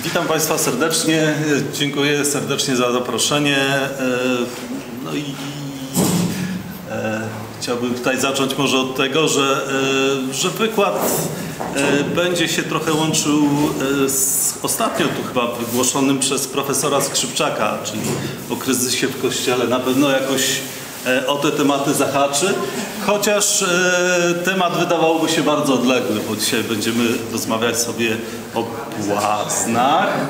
Witam Państwa serdecznie, dziękuję serdecznie za zaproszenie. No i chciałbym tutaj zacząć może od tego, że wykład będzie się trochę łączył z ostatnio tu chyba wygłoszonym przez profesora Skrzypczaka, czyli o kryzysie w Kościele. Na pewno jakoś o te tematy zahaczy, chociaż temat wydawałoby się bardzo odległy, bo dzisiaj będziemy rozmawiać sobie o błaznach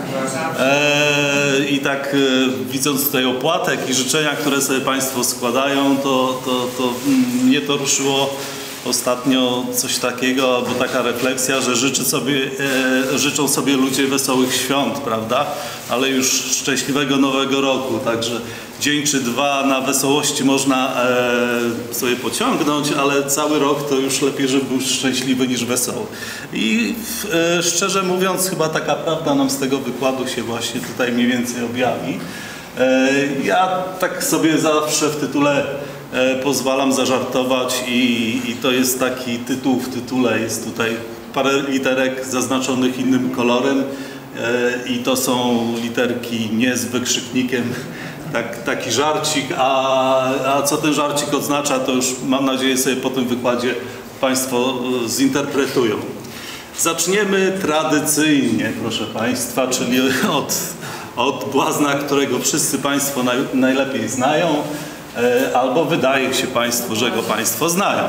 i tak widząc tutaj opłatek i życzenia, które sobie Państwo składają, to mnie to ruszyło ostatnio coś takiego, albo taka refleksja, że życzą sobie ludzie wesołych świąt, prawda? Ale już szczęśliwego Nowego Roku, także dzień czy dwa na wesołości można sobie pociągnąć, ale cały rok to już lepiej, żeby był szczęśliwy niż wesoły. I szczerze mówiąc, chyba taka prawda nam z tego wykładu się właśnie tutaj mniej więcej objawi. Ja tak sobie zawsze w tytule pozwalam zażartować i to jest taki tytuł w tytule, jest tutaj parę literek zaznaczonych innym kolorem i to są literki nie z wykrzyknikiem, taki żarcik, a co ten żarcik oznacza, to już mam nadzieję sobie po tym wykładzie Państwo zinterpretują. Zaczniemy tradycyjnie, proszę Państwa, czyli od błazna, którego wszyscy Państwo najlepiej znają, albo wydaje się Państwu, że go Państwo znają.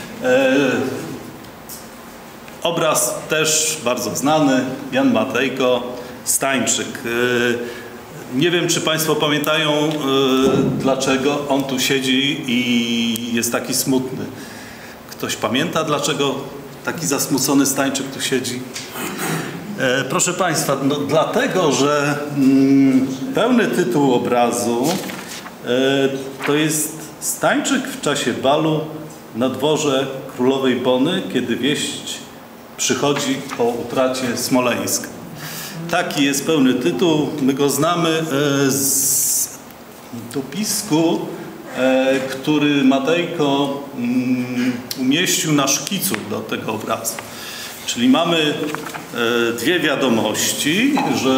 Obraz też bardzo znany, Jan Matejko, Stańczyk. Nie wiem, czy Państwo pamiętają, dlaczego on tu siedzi i jest taki smutny. Ktoś pamięta, dlaczego taki zasmucony Stańczyk tu siedzi? Proszę Państwa, no dlatego, że pełny tytuł obrazu to jest Stańczyk w czasie balu na dworze królowej Bony, kiedy wieść przychodzi o utracie Smoleńska. Taki jest pełny tytuł. My go znamy z dopisku, który Matejko umieścił na szkicu do tego obrazu. Czyli mamy dwie wiadomości,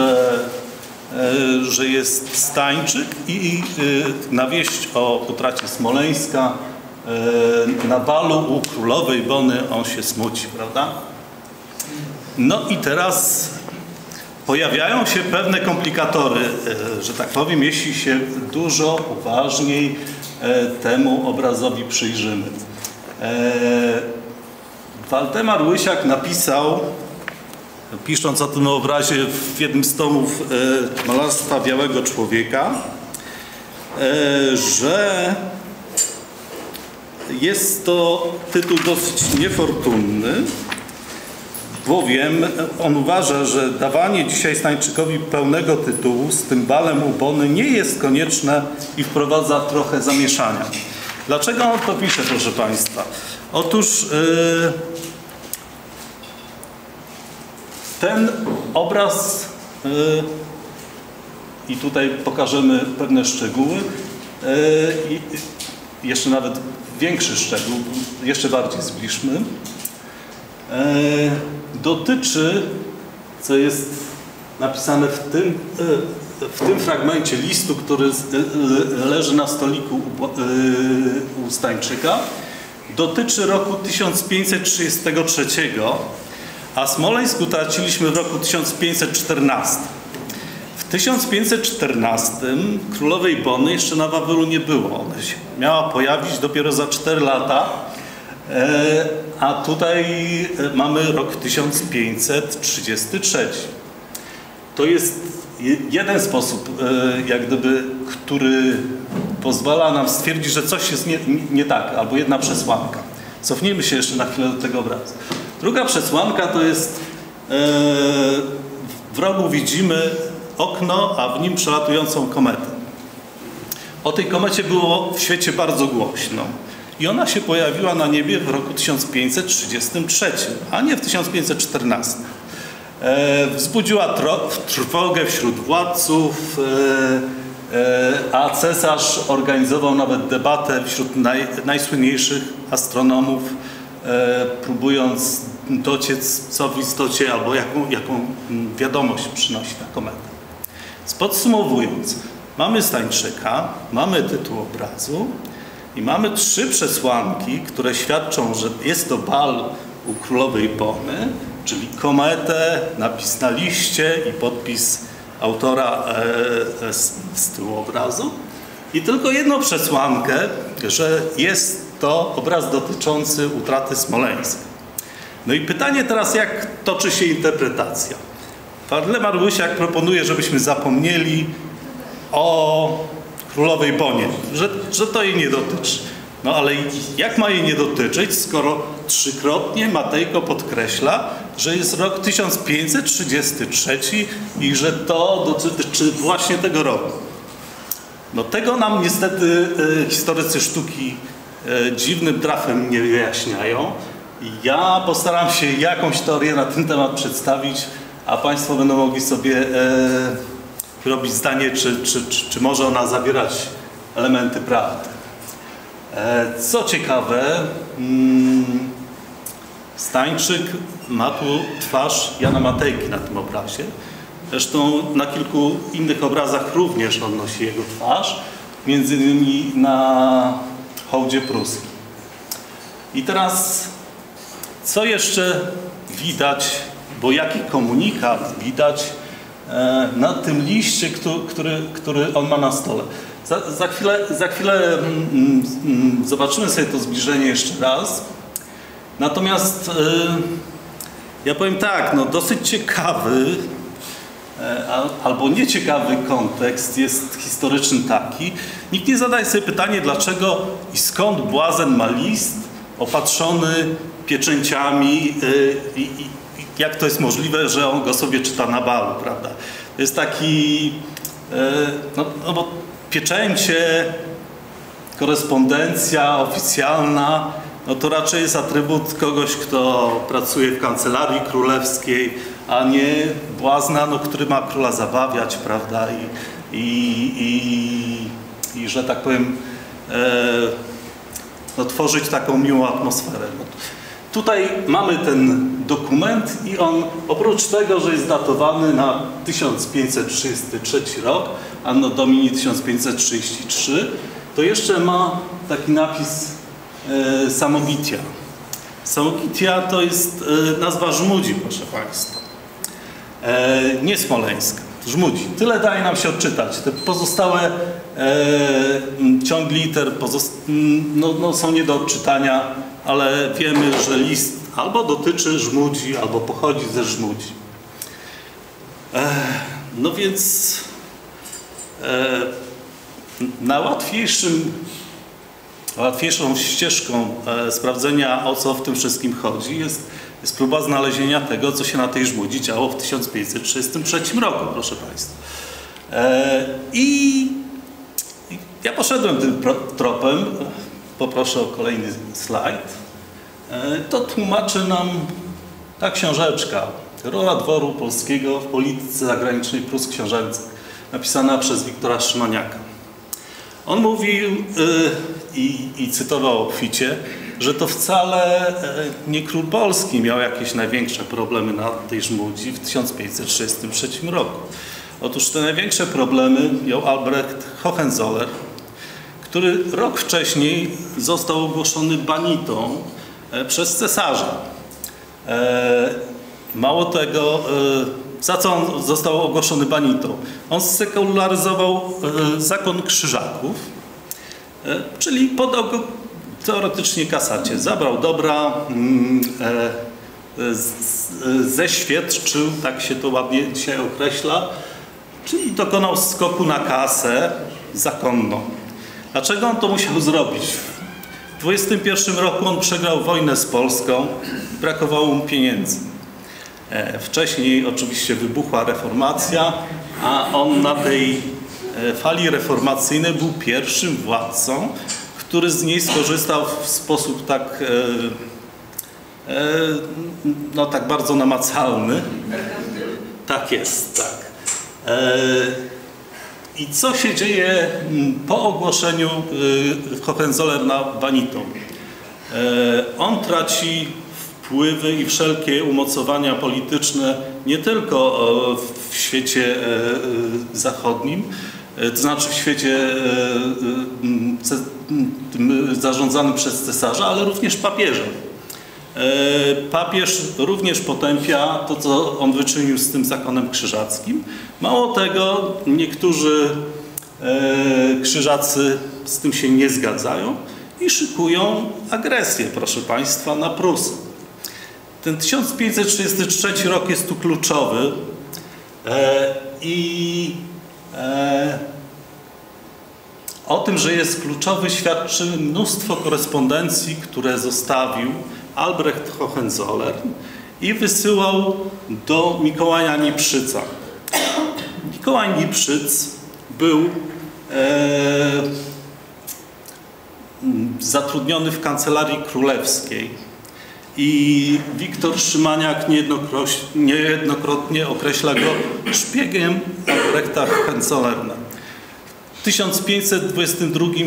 że jest Stańczyk i na wieść o utracie Smoleńska na balu u królowej Bony on się smuci, prawda? No i teraz pojawiają się pewne komplikatory, że tak powiem, jeśli się dużo uważniej temu obrazowi przyjrzymy. Waldemar Łysiak napisał, pisząc o tym obrazie w jednym z tomów malarstwa Białego Człowieka, że jest to tytuł dosyć niefortunny, bowiem on uważa, że dawanie dzisiaj Stańczykowi pełnego tytułu z tym balem u Bony nie jest konieczne i wprowadza trochę zamieszania. Dlaczego on to pisze, proszę Państwa? Otóż ten obraz i tutaj pokażemy pewne szczegóły i jeszcze nawet większy szczegół, jeszcze bardziej zbliżmy, dotyczy, co jest napisane w tym fragmencie listu, który leży na stoliku u Stańczyka, dotyczy roku 1533, a Smoleńsk utraciliśmy w roku 1514. W 1514 królowej Bony jeszcze na Wawelu nie było. Ona się miała pojawić dopiero za 4 lata, a tutaj mamy rok 1533. To jest jeden sposób, jak gdyby, który pozwala nam stwierdzić, że coś jest nie tak, albo jedna przesłanka. Cofnijmy się jeszcze na chwilę do tego obrazu. Druga przesłanka to jest, w rogu widzimy okno, a w nim przelatującą kometę. O tej komecie było w świecie bardzo głośno. I ona się pojawiła na niebie w roku 1533, a nie w 1514. Wzbudziła trwogę wśród władców, a cesarz organizował nawet debatę wśród najsłynniejszych astronomów, próbując dociec, co w istocie, albo jaką wiadomość przynosi ta kometa. Podsumowując, mamy Stańczyka, mamy tytuł obrazu i mamy 3 przesłanki, które świadczą, że jest to bal u królowej Bony, czyli kometę, napis na liście i podpis autora z tyłu obrazu. I tylko jedną przesłankę, że jest to obraz dotyczący utraty Smoleńska. No i pytanie teraz, jak toczy się interpretacja? Waldemar Łysiak proponuje, żebyśmy zapomnieli o królowej Bonie, że to jej nie dotyczy. No ale jak ma jej nie dotyczyć, skoro 3-krotnie Matejko podkreśla, że jest rok 1533 i że to dotyczy właśnie tego roku. No tego nam niestety historycy sztuki dziwnym trafem nie wyjaśniają. Ja postaram się jakąś teorię na ten temat przedstawić, a Państwo będą mogli sobie robić zdanie, czy może ona zawierać elementy prawdy. Co ciekawe, Stańczyk ma tu twarz Jana Matejki na tym obrazie. Zresztą na kilku innych obrazach również on nosi jego twarz, między innymi na hołdzie pruskim. I teraz, co jeszcze widać, bo jaki komunikat widać na tym liście, który on ma na stole. Za chwilę zobaczymy sobie to zbliżenie jeszcze raz. Natomiast ja powiem tak, no dosyć ciekawy albo nieciekawy kontekst jest historyczny taki. Nikt nie zadaje sobie pytanie, dlaczego i skąd błazen ma list opatrzony pieczęciami i jak to jest możliwe, że on go sobie czyta na balu, prawda? To jest taki, no bo pieczęcie, korespondencja oficjalna, no to raczej jest atrybut kogoś, kto pracuje w kancelarii królewskiej, a nie błazna, no, który ma króla zabawiać, prawda? I że tak powiem, no, tworzyć taką miłą atmosferę. No, tutaj mamy ten dokument i on oprócz tego, że jest datowany na 1533 rok, Anno Domini 1533, to jeszcze ma taki napis Samogitia. Samogitia to jest nazwa Żmudzi, proszę Państwa. Nie Smoleńska, Żmudzi. Tyle daje nam się odczytać. Te pozostałe ciąg liter no, są nie do odczytania, ale wiemy, że list albo dotyczy Żmudzi, albo pochodzi ze Żmudzi. No więc łatwiejszą ścieżką sprawdzenia, o co w tym wszystkim chodzi, jest próba znalezienia tego, co się na tej Żmudzi działo w 1533 roku, proszę Państwa. I ja poszedłem tym tropem, poproszę o kolejny slajd. To tłumaczy nam ta książeczka, Rola dworu polskiego w polityce zagranicznej Prus książęcych, napisana przez Wiktora Szymaniaka. On mówił i cytował obficie, że to wcale nie król polski miał jakieś największe problemy na tej Żmudzi w 1533 roku. Otóż te największe problemy miał Albrecht Hohenzoller, który rok wcześniej został ogłoszony banitą przez cesarza. Mało tego, za co on został ogłoszony banitą? On sekularyzował zakon krzyżaków, czyli podał go teoretycznie kasacie. Zabrał dobra, zeświadczył, tak się to ładnie dzisiaj określa, czyli dokonał skoku na kasę zakonną. Dlaczego on to musiał zrobić? W 21 roku on przegrał wojnę z Polską, brakowało mu pieniędzy. Wcześniej oczywiście wybuchła reformacja, a on na tej fali reformacyjnej był pierwszym władcą, który z niej skorzystał w sposób tak, no tak bardzo namacalny. Tak jest, tak. I co się dzieje po ogłoszeniu Hohenzollera banitą? On traci wpływy i wszelkie umocowania polityczne nie tylko w świecie zachodnim, to znaczy w świecie zarządzanym przez cesarza, ale również papieżem. Papież również potępia to, co on wyczynił z tym zakonem krzyżackim. Mało tego, niektórzy krzyżacy z tym się nie zgadzają i szykują agresję, proszę Państwa, na Prusy. Ten 1533 rok jest tu kluczowy i o tym, że jest kluczowy, świadczy mnóstwo korespondencji, które zostawił Albrecht Hohenzollern i wysyłał do Mikołaja Niprzyca. Mikołaj Niprzyc był zatrudniony w kancelarii królewskiej i Wiktor Szymaniak niejednokrotnie określa go szpiegiem Albrechta Hohenzollerna. W 1532 i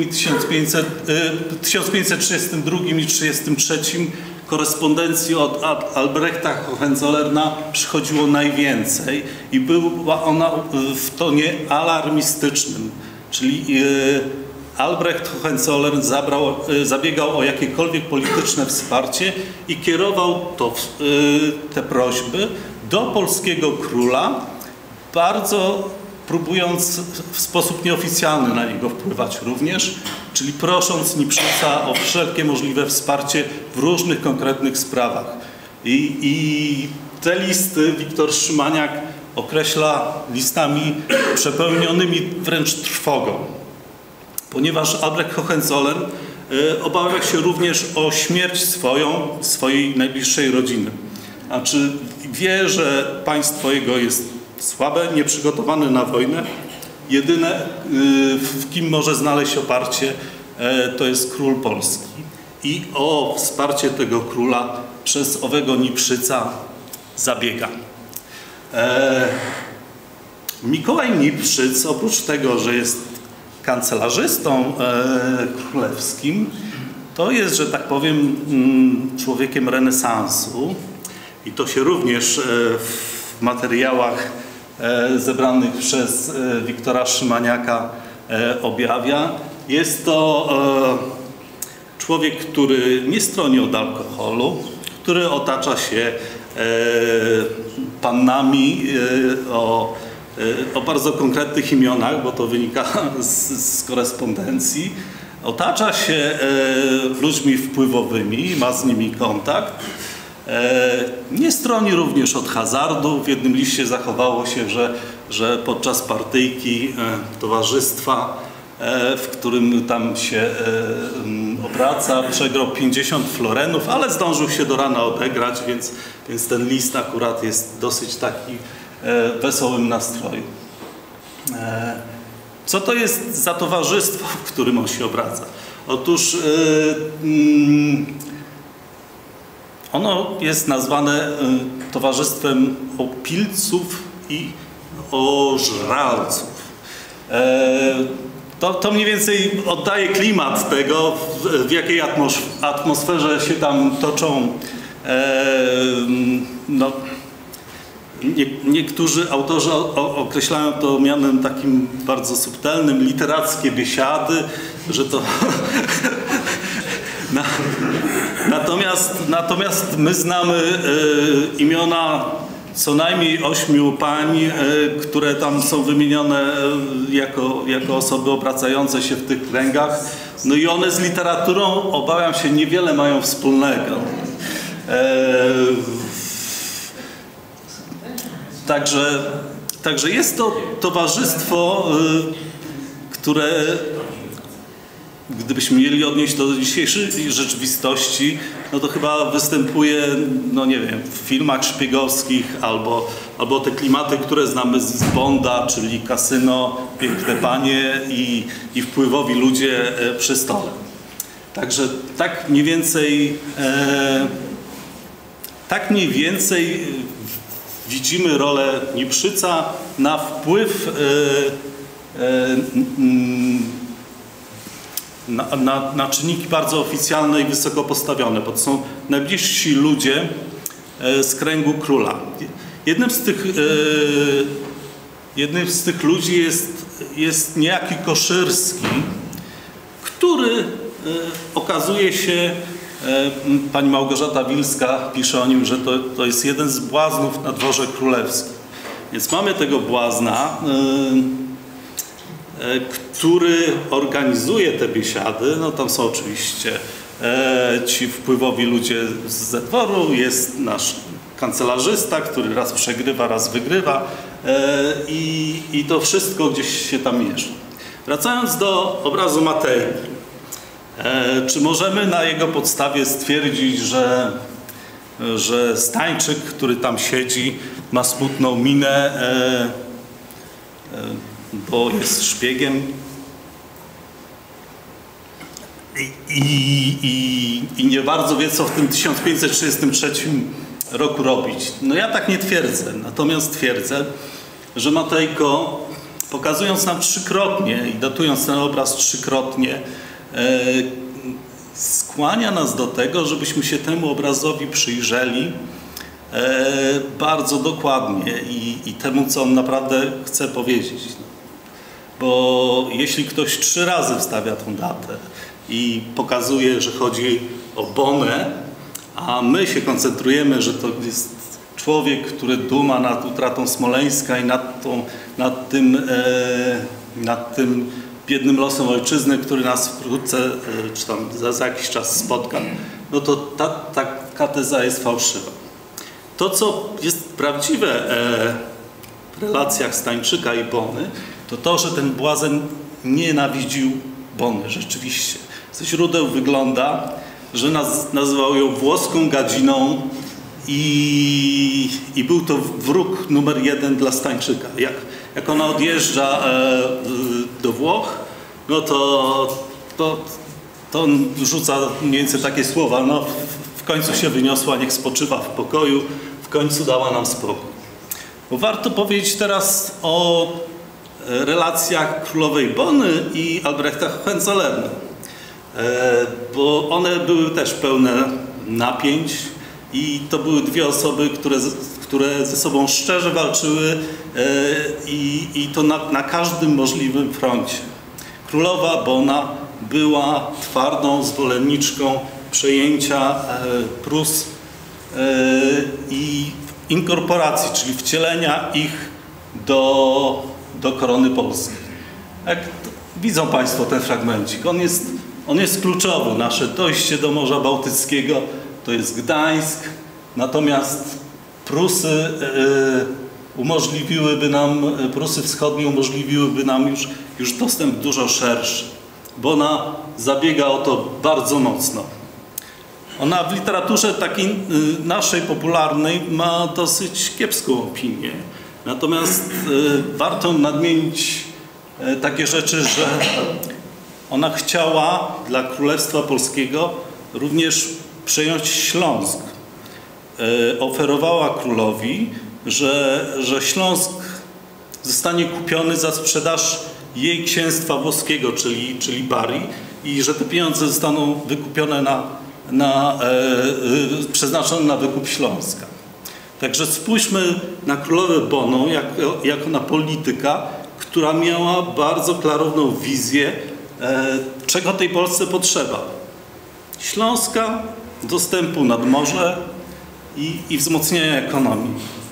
1532 i 1933 korespondencji od Albrechta Hohenzollerna przychodziło najwięcej i była ona w tonie alarmistycznym, czyli Albrecht Hohenzollern zabiegał o jakiekolwiek polityczne wsparcie i kierował te prośby do polskiego króla, bardzo próbując w sposób nieoficjalny na niego wpływać również, czyli prosząc Niprzyca o wszelkie możliwe wsparcie w różnych konkretnych sprawach. I te listy Wiktor Szymaniak określa listami przepełnionymi wręcz trwogą, ponieważ Albrecht Hohenzollern obawia się również o śmierć swojej najbliższej rodziny. Znaczy wie, że państwo jego jest słabe, nieprzygotowane na wojnę. Jedyne, w kim może znaleźć oparcie, to jest król Polski. I o wsparcie tego króla przez owego Niprzyca zabiega. Mikołaj Niprzyc, oprócz tego, że jest kancelarzystą królewskim, to jest, że tak powiem, człowiekiem renesansu. I to się również w materiałach zebranych przez Wiktora Szymaniaka objawia. Jest to człowiek, który nie stroni od alkoholu, który otacza się pannami o bardzo konkretnych imionach, bo to wynika z korespondencji. Otacza się ludźmi wpływowymi, ma z nimi kontakt. Nie stroni również od hazardu. W jednym liście zachowało się, że podczas partyjki towarzystwa, w którym tam się obraca, przegrał 50 florenów, ale zdążył się do rana odegrać, więc ten list akurat jest dosyć taki wesołym nastroju. Co to jest za towarzystwo, w którym on się obraca? Otóż ono jest nazwane towarzystwem opilców i ożralców. To mniej więcej oddaje klimat tego, w jakiej atmosferze się tam toczą. Niektórzy autorzy określają to mianem takim bardzo subtelnym, literackie biesiady, że to... Natomiast my znamy imiona co najmniej 8 pań, które tam są wymienione jako osoby obracające się w tych kręgach. No i one z literaturą, obawiam się, niewiele mają wspólnego. Także jest to towarzystwo, które, gdybyśmy mieli odnieść do dzisiejszej rzeczywistości, no to chyba występuje, no nie wiem, w filmach szpiegowskich albo te klimaty, które znamy z Bonda, czyli kasyno, piękne panie i wpływowi ludzie przy stole. Także tak mniej więcej widzimy rolę Niprzyca na wpływ na czynniki bardzo oficjalne i wysoko postawione, bo to są najbliżsi ludzie z kręgu króla. Jednym z tych ludzi jest niejaki Koszyrski, który okazuje się, pani Małgorzata Wilska pisze o nim, że to jest jeden z błaznów na dworze królewskim. Więc mamy tego błazna, który organizuje te biesiady. No tam są oczywiście ci wpływowi ludzie z dworu, jest nasz kancelarzysta, który raz przegrywa, raz wygrywa i to wszystko gdzieś się tam mierzy. Wracając do obrazu Matejki, czy możemy na jego podstawie stwierdzić, że Stańczyk, który tam siedzi, ma smutną minę, bo jest szpiegiem i nie bardzo wie, co w tym 1533 roku robić? No ja tak nie twierdzę, natomiast twierdzę, że Matejko, pokazując nam trzykrotnie i datując ten obraz trzykrotnie, skłania nas do tego, żebyśmy się temu obrazowi przyjrzeli bardzo dokładnie i temu, co on naprawdę chce powiedzieć. Bo jeśli ktoś 3 razy wstawia tą datę i pokazuje, że chodzi o Bonę, a my się koncentrujemy, że to jest człowiek, który duma nad utratą Smoleńska i nad tym biednym losem ojczyzny, który nas wkrótce, czy tam za jakiś czas spotka, no to ta teza jest fałszywa. To, co jest prawdziwe w relacjach Stańczyka i Bony, to to, że ten błazen nienawidził Bony rzeczywiście. Ze źródeł wygląda, że nazywał ją włoską gadziną i był to wróg numer 1 dla Stańczyka. Jak ona odjeżdża do Włoch, no to on rzuca mniej więcej takie słowa, no w końcu się wyniosła, niech spoczywa w pokoju, w końcu dała nam spokój. Bo warto powiedzieć teraz o relacjach królowej Bony i Albrechta Hohenzollerna, bo one były też pełne napięć i to były 2 osoby, które ze sobą szczerze walczyły i to na każdym możliwym froncie. Królowa Bona była twardą zwolenniczką przejęcia Prus i inkorporacji, czyli wcielenia ich do korony polskiej. Jak widzą Państwo ten fragmencik, on jest kluczowy. Nasze dojście do Morza Bałtyckiego to jest Gdańsk, natomiast Prusy wschodnie umożliwiłyby nam już dostęp dużo szerszy, bo ona zabiega o to bardzo mocno. Ona w literaturze takiej naszej popularnej ma dosyć kiepską opinię. Natomiast warto nadmienić takie rzeczy, że ona chciała dla Królestwa Polskiego również przejąć Śląsk. Oferowała królowi, że Śląsk zostanie kupiony za sprzedaż jej księstwa włoskiego, czyli Bari, i że te pieniądze zostaną wykupione przeznaczone na wykup Śląska. Także spójrzmy na królowę Boną jako na polityka, która miała bardzo klarowną wizję, czego tej Polsce potrzeba. Śląska, dostępu nad morze i wzmocnienia ekonomii.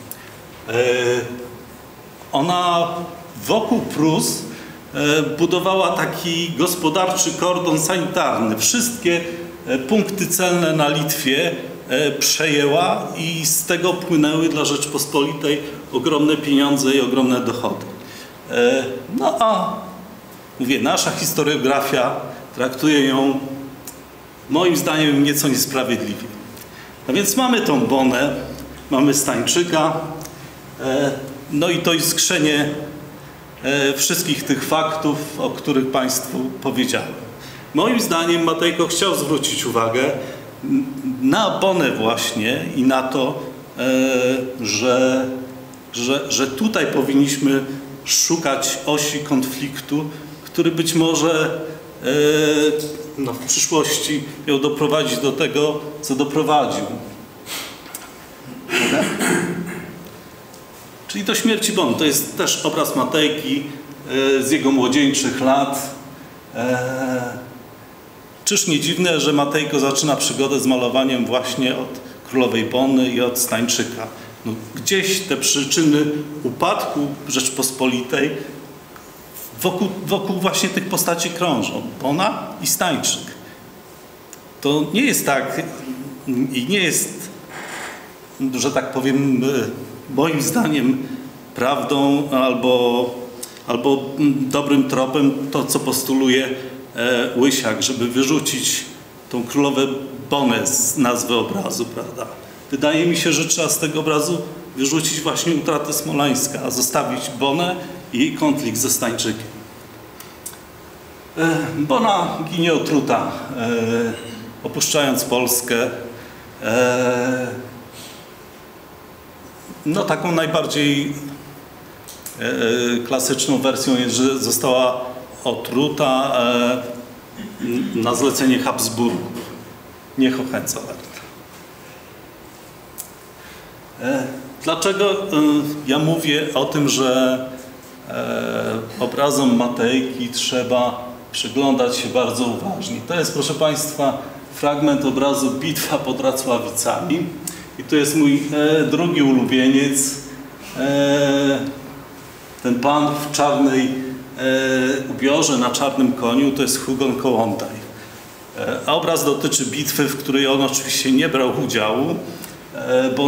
Ona wokół Prus budowała taki gospodarczy kordon sanitarny. Wszystkie punkty celne na Litwie przejęła i z tego płynęły dla Rzeczpospolitej ogromne pieniądze i ogromne dochody. No a mówię, nasza historiografia traktuje ją moim zdaniem nieco niesprawiedliwie. No więc mamy tą Bonę, mamy Stańczyka, no i to iskrzenie wszystkich tych faktów, o których Państwu powiedziałem. Moim zdaniem Matejko chciał zwrócić uwagę na Bonę właśnie i na to, że tutaj powinniśmy szukać osi konfliktu, który być może no, w przyszłości miał doprowadzić do tego, co doprowadził. Czyli do śmierci Bony. To jest też obraz Matejki z jego młodzieńczych lat. Czyż nie dziwne, że Matejko zaczyna przygodę z malowaniem właśnie od królowej Bony i od Stańczyka. No, gdzieś te przyczyny upadku Rzeczpospolitej wokół właśnie tych postaci krążą. Bona i Stańczyk. To nie jest tak i nie jest, że tak powiem, moim zdaniem prawdą albo dobrym tropem to, co postuluje Łysiak, żeby wyrzucić tą królowę Bonę z nazwy obrazu, prawda? Wydaje mi się, że trzeba z tego obrazu wyrzucić właśnie utratę Smoleńska, a zostawić Bonę i jej konflikt ze Stańczykiem. Bona ginie otruta, opuszczając Polskę. No taką najbardziej klasyczną wersją jest, że została otruta na zlecenie Habsburgów, nie Hohenzollern. Dlaczego ja mówię o tym, że obrazom Matejki trzeba przyglądać się bardzo uważnie? To jest, proszę Państwa, fragment obrazu Bitwa pod Racławicami. I to jest mój drugi ulubieniec. Ten pan w czarnej ubiorze, na czarnym koniu, to jest Hugon Kołłątaj. A obraz dotyczy bitwy, w której on oczywiście nie brał udziału, bo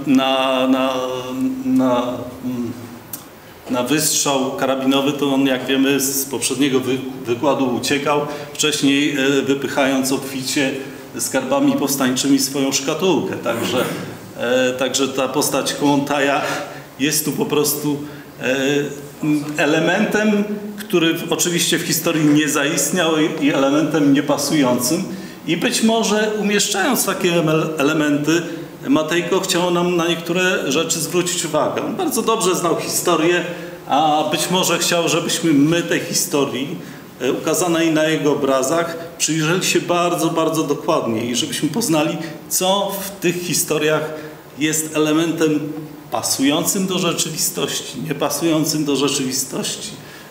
na wystrzał karabinowy to on, jak wiemy, z poprzedniego wykładu uciekał, wcześniej wypychając obficie skarbami powstańczymi swoją szkatułkę. Także ta postać Kołłątaja jest tu po prostu elementem, który oczywiście w historii nie zaistniał i elementem niepasującym. I być może umieszczając takie elementy, Matejko chciał nam na niektóre rzeczy zwrócić uwagę. On bardzo dobrze znał historię, a być może chciał, żebyśmy my tej historii ukazanej na jego obrazach przyjrzeli się bardzo, bardzo dokładnie i żebyśmy poznali, co w tych historiach jest elementem pasującym do rzeczywistości, niepasującym do rzeczywistości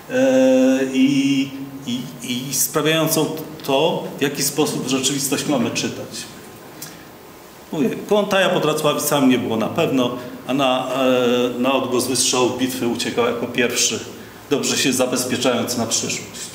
i sprawiającą to, w jaki sposób rzeczywistość mamy czytać. Mówię, Kołłątaja pod Racławicami nie było na pewno, a na odgłos wystrzałów bitwy uciekał jako pierwszy, dobrze się zabezpieczając na przyszłość.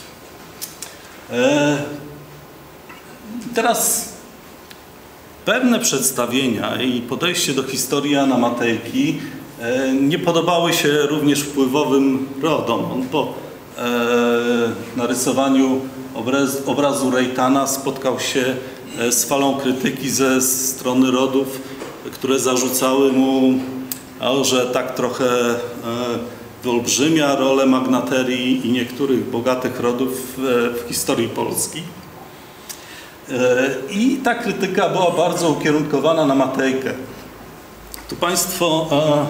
Teraz pewne przedstawienia i podejście do historii Jana Matejki nie podobały się również wpływowym rodom. On po narysowaniu obrazu Rejtana spotkał się z falą krytyki ze strony rodów, które zarzucały mu, że tak trochę wyolbrzymia rolę magnaterii i niektórych bogatych rodów w historii Polski. I ta krytyka była bardzo ukierunkowana na Matejkę. Tu Państwo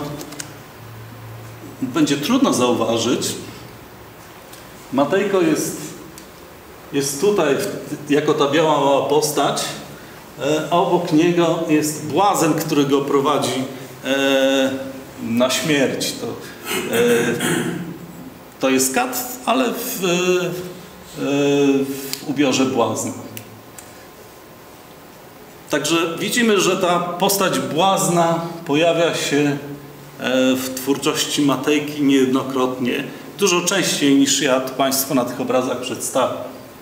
będzie trudno zauważyć. Matejko jest tutaj jako ta biała mała postać, a obok niego jest błazen, który go prowadzi na śmierć. To jest kat, ale w ubiorze błazna. Także widzimy, że ta postać błazna pojawia się w twórczości Matejki niejednokrotnie, dużo częściej niż ja to Państwu na tych obrazach przedstawię.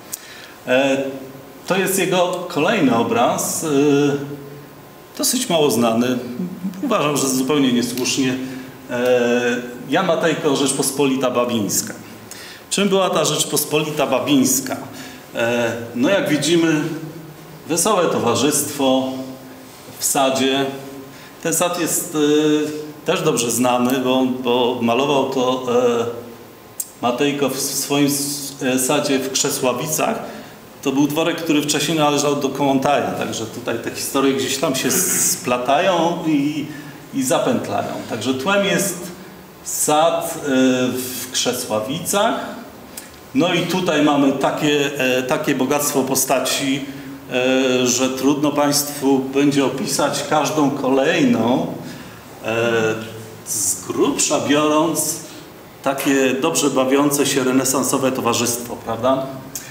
To jest jego kolejny obraz, dosyć mało znany, uważam, że zupełnie niesłusznie. Jan Matejko, Rzeczpospolita Babińska. Czym była ta Rzeczpospolita Babińska? No jak widzimy, wesołe towarzystwo w sadzie. Ten sad jest też dobrze znany, bo malował to Matejko w swoim sadzie w Krzesławicach. To był dworek, który wcześniej należał do Kołłątaja, także tutaj te historie gdzieś tam się splatają i zapętlają. Także tłem jest sad w Krzesławicach, No i tutaj mamy takie bogactwo postaci, że trudno Państwu będzie opisać każdą kolejną, z grubsza biorąc takie dobrze bawiące się renesansowe towarzystwo, prawda?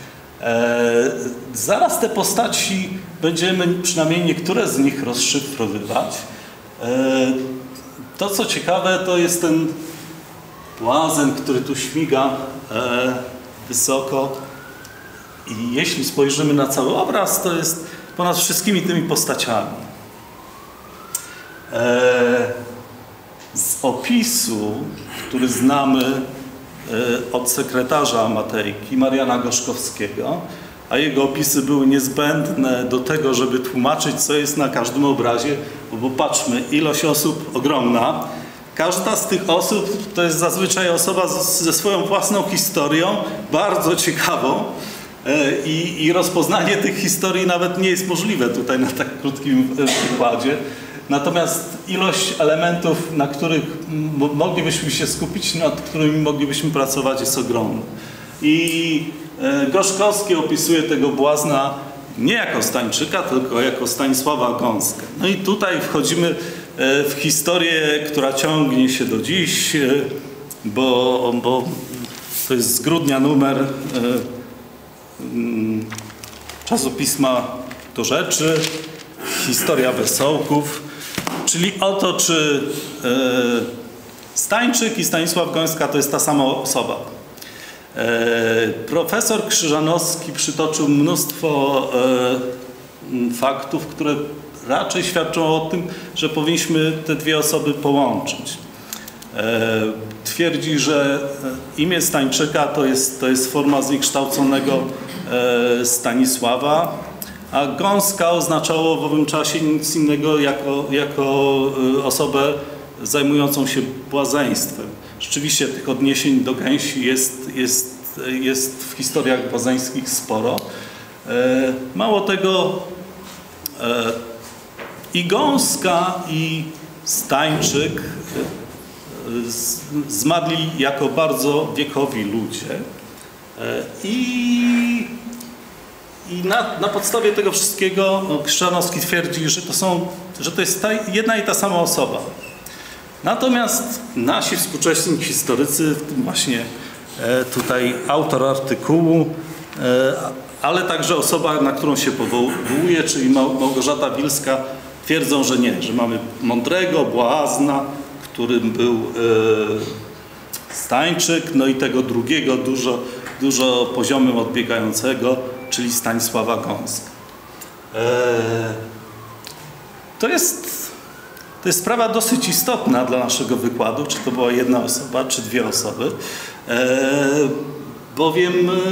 Zaraz te postaci będziemy przynajmniej niektóre z nich rozszyfrowywać. To co ciekawe, to jest ten błazen, który tu śmiga wysoko i jeśli spojrzymy na cały obraz, to jest ponad wszystkimi tymi postaciami. Z opisu, który znamy od sekretarza Matejki, Mariana Gorzkowskiego, a jego opisy były niezbędne do tego, żeby tłumaczyć, co jest na każdym obrazie, bo patrzmy, ilość osób ogromna. Każda z tych osób to jest zazwyczaj osoba ze swoją własną historią, bardzo ciekawą i rozpoznanie tych historii nawet nie jest możliwe tutaj na tak krótkim przykładzie. Natomiast ilość elementów, na których moglibyśmy się skupić, nad którymi moglibyśmy pracować, jest ogromna. I Gorzkowski opisuje tego błazna nie jako Stańczyka, tylko jako Stanisława Gąskę. No i tutaj wchodzimy w historię, która ciągnie się do dziś, bo to jest z grudnia numer czasopisma Do Rzeczy, Historia Wesołków, czyli o to, czy Stańczyk i Stanisław Gąska to jest ta sama osoba. Profesor Krzyżanowski przytoczył mnóstwo faktów, które raczej świadczą o tym, że powinniśmy te dwie osoby połączyć. Twierdzi, że imię Stańczyka to jest forma zniekształconego Stanisława, a Gąska oznaczało w owym czasie nic innego jako osobę zajmującą się błazeństwem. Rzeczywiście tych odniesień do gęsi jest w historiach błazeńskich sporo. Mało tego, i Gąska, i Stańczyk zmarli jako bardzo wiekowi ludzie i na podstawie tego wszystkiego Krzyżanowski twierdzi, że to jest jedna i ta sama osoba. Natomiast nasi współcześni historycy, w tym właśnie tutaj autor artykułu, ale także osoba, na którą się powołuje, czyli Małgorzata Wilska, twierdzą, że nie, że mamy mądrego błazna, którym był Stańczyk, no i tego drugiego, dużo poziomem odbiegającego, czyli Stanisława Gąska. To jest sprawa dosyć istotna dla naszego wykładu, czy to była jedna osoba, czy dwie osoby, bowiem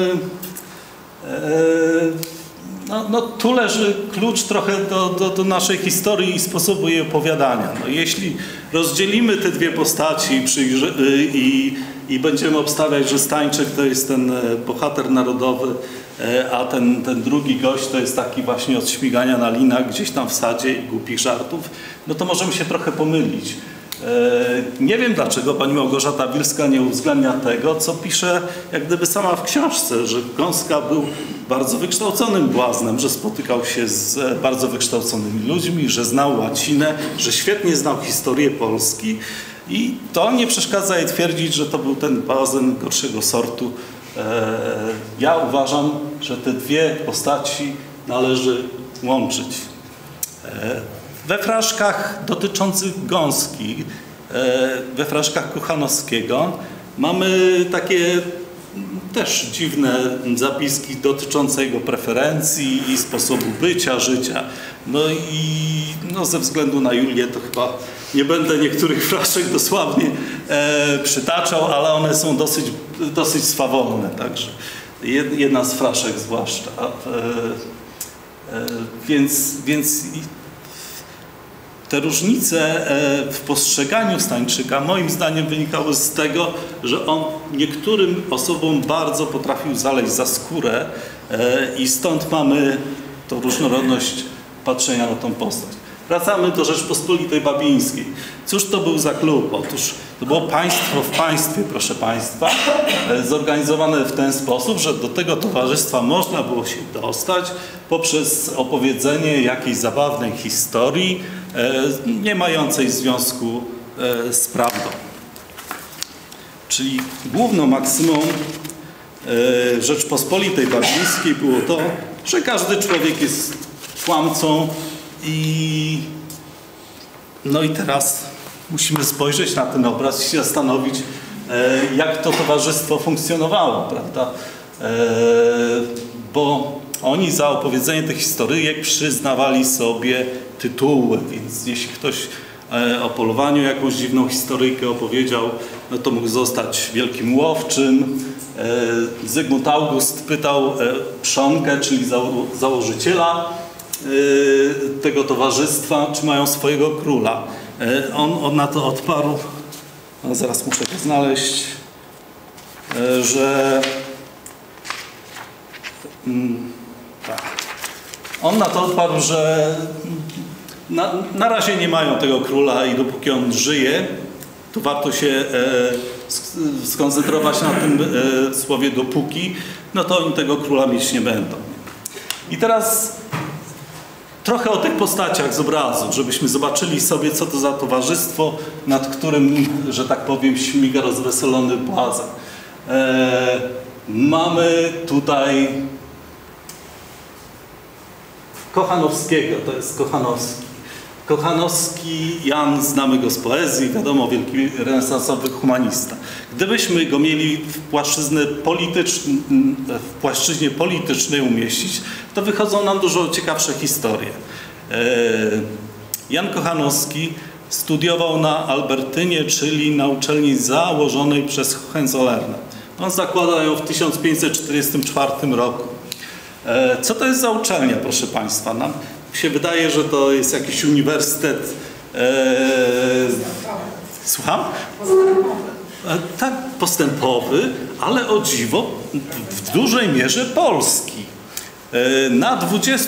tu leży klucz trochę do naszej historii i sposobu jej opowiadania. No, jeśli rozdzielimy te dwie postaci i będziemy obstawiać, że Stańczyk to jest ten bohater narodowy, a ten drugi gość to jest taki właśnie od śmigania na linach gdzieś tam w sadzie i głupich żartów, no to możemy się trochę pomylić. Nie wiem, dlaczego pani Małgorzata Wilska nie uwzględnia tego, co pisze jak gdyby sama w książce, że Gąska był bardzo wykształconym błaznem, że spotykał się z bardzo wykształconymi ludźmi, że znał łacinę, że świetnie znał historię Polski i to nie przeszkadza jej twierdzić, że to był ten błazen gorszego sortu. Ja uważam, że te dwie postaci należy łączyć. We fraszkach dotyczących Gąski, we fraszkach Kochanowskiego mamy takie też dziwne zapiski dotyczące jego preferencji i sposobu bycia, życia. No i ze względu na Julię to chyba nie będę niektórych fraszek dosłownie przytaczał, ale one są dosyć swawolne, także jedna z fraszek zwłaszcza. Więc te różnice w postrzeganiu Stańczyka moim zdaniem wynikały z tego, że on niektórym osobom bardzo potrafił zaleźć za skórę i stąd mamy tą różnorodność patrzenia na tą postać. Wracamy do Rzeczpospolitej Babińskiej. Cóż to był za klub? Otóż to było państwo w państwie, proszę Państwa, zorganizowane w ten sposób, że do tego towarzystwa można było się dostać poprzez opowiedzenie jakiejś zabawnej historii, nie mającej związku z prawdą. Czyli główną maksymą Rzeczpospolitej Babińskiej było to, że każdy człowiek jest kłamcą no i teraz musimy spojrzeć na ten obraz i się zastanowić, jak to towarzystwo funkcjonowało, prawda? Bo oni za opowiedzenie tych historyjek przyznawali sobie tytuły, więc jeśli ktoś o polowaniu jakąś dziwną historyjkę opowiedział, no to mógł zostać wielkim łowczym. Zygmunt August pytał Przonkę, czyli założyciela tego towarzystwa, czy mają swojego króla. On na to odparł, no zaraz muszę to znaleźć, że on na to odparł, że na razie nie mają tego króla i dopóki on żyje, to warto się skoncentrować na tym słowie dopóki, no to oni tego króla mieć nie będą. I teraz trochę o tych postaciach z obrazu, żebyśmy zobaczyli sobie, co to za towarzystwo, nad którym, że tak powiem, śmiga rozweselony błazen. Mamy tutaj Kochanowskiego, to jest Kochanowski. Kochanowski, Jan, znamy go z poezji, wiadomo, wielki renesansowy humanista. Gdybyśmy go mieli w płaszczyźnie politycznej umieścić, to wychodzą nam dużo ciekawsze historie. Jan Kochanowski studiował na Albertynie, czyli na uczelni założonej przez Hohenzollerna. On zakłada ją w 1544 roku. Co to jest za uczelnia, proszę Państwa? Nam się wydaje, że to jest jakiś uniwersytet. Słucham? Tak, postępowy, ale o dziwo w dużej mierze polski. Na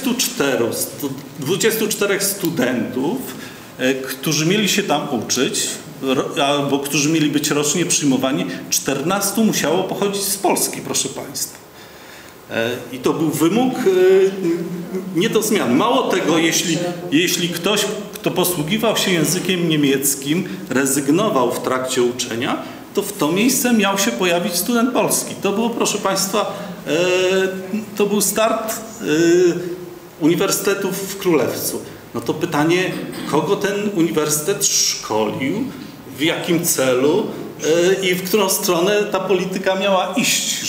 24 studentów, którzy mieli się tam uczyć, albo którzy mieli być rocznie przyjmowani, 14 musiało pochodzić z Polski, proszę Państwa. I to był wymóg nie do zmian. Mało tego, jeśli ktoś, kto posługiwał się językiem niemieckim, rezygnował w trakcie uczenia, to w to miejsce miał się pojawić student polski. To było, proszę Państwa, to był start uniwersytetów w Królewcu. No to pytanie, kogo ten uniwersytet szkolił, w jakim celu i w którą stronę ta polityka miała iść,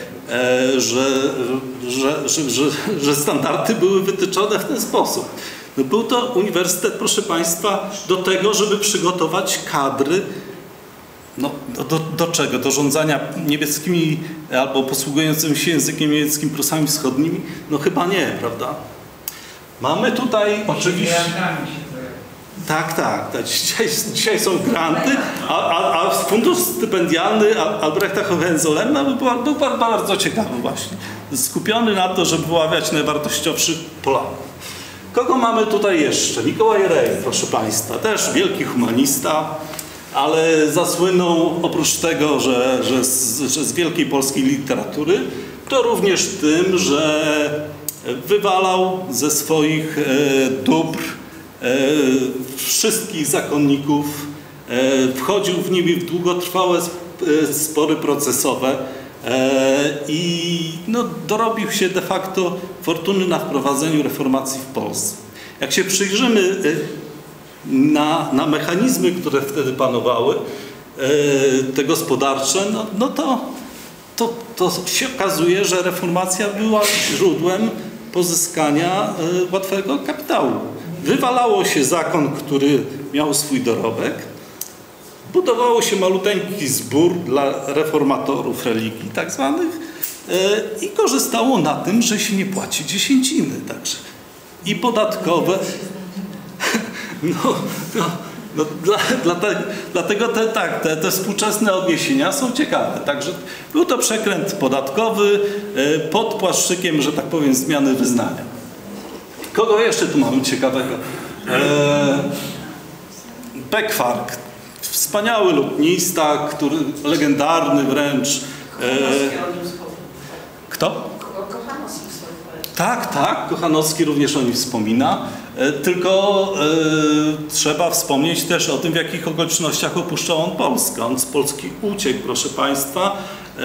że standardy były wytyczone w ten sposób. No był to uniwersytet, proszę Państwa, do tego, żeby przygotować kadry. No, do czego? Do rządzania niemieckimi albo posługującymi się językiem niemieckim Prusami Wschodnimi? No chyba nie, prawda? Mamy tutaj oczywiście... Tak. Dzisiaj są granty, a fundusz stypendialny Albrechta Hohenzollerna był bardzo ciekawy właśnie. Skupiony na to, żeby wyławiać najwartościowszych Polaków. Kogo mamy tutaj jeszcze? Mikołaj Rej, proszę Państwa, też wielki humanista, ale zasłynął oprócz tego, że z wielkiej polskiej literatury, to również tym, że wywalał ze swoich dóbr wszystkich zakonników, wchodził w nimi w długotrwałe spory procesowe i no, dorobił się de facto fortuny na wprowadzeniu reformacji w Polsce. Jak się przyjrzymy na mechanizmy, które wtedy panowały, te gospodarcze, no to się okazuje, że reformacja była źródłem pozyskania łatwego kapitału. Wywalało się zakon, który miał swój dorobek, budowało się maluteńki zbór dla reformatorów religii tak zwanych i korzystało na tym, że się nie płaci dziesięciny także. I podatkowe. Dlatego te współczesne odniesienia są ciekawe. Także był to przekręt podatkowy pod płaszczykiem, że tak powiem, zmiany wyznania. Kogo jeszcze tu mamy ciekawego? Bekwark, wspaniały lotnista, który legendarny wręcz. Kto? Kochanowski w swoim poecie. Tak, Kochanowski również o nim wspomina, tylko trzeba wspomnieć też o tym, w jakich okolicznościach opuszczał on Polskę. On z Polski uciekł, proszę Państwa.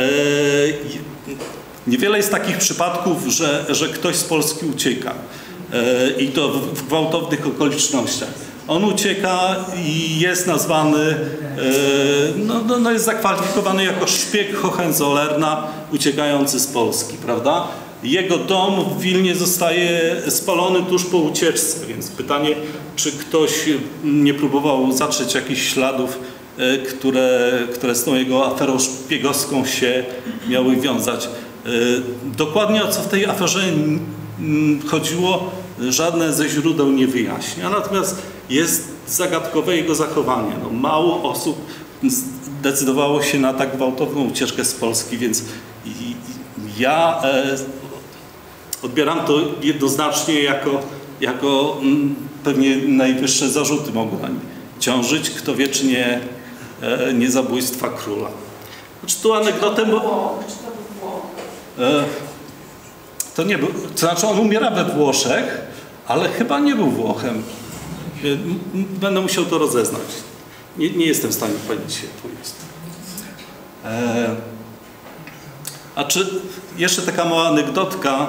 Niewiele jest takich przypadków, że ktoś z Polski ucieka i to w gwałtownych okolicznościach. On ucieka i jest nazwany, jest zakwalifikowany jako szpieg Hohenzollerna uciekający z Polski, prawda? Jego dom w Wilnie zostaje spalony tuż po ucieczce, więc pytanie, czy ktoś nie próbował zatrzeć jakichś śladów, które z tą jego aferą szpiegowską się miały wiązać. Dokładnie o co w tej aferze chodziło, żadne ze źródeł nie wyjaśnia, natomiast jest zagadkowe jego zachowanie. No, mało osób zdecydowało się na tak gwałtowną ucieczkę z Polski, więc ja odbieram to jednoznacznie jako pewnie najwyższe zarzuty mogą na nim ciążyć. Kto wie, czy nie zabójstwa króla. Znaczy, tu anegdotę, Czy to był Włoch? To nie był, to znaczy on umiera we Włoszech, ale chyba nie był Włochem. Będę musiał to rozeznać. Nie jestem w stanie powiedzieć się, tu jest. A czy jeszcze taka mała anegdotka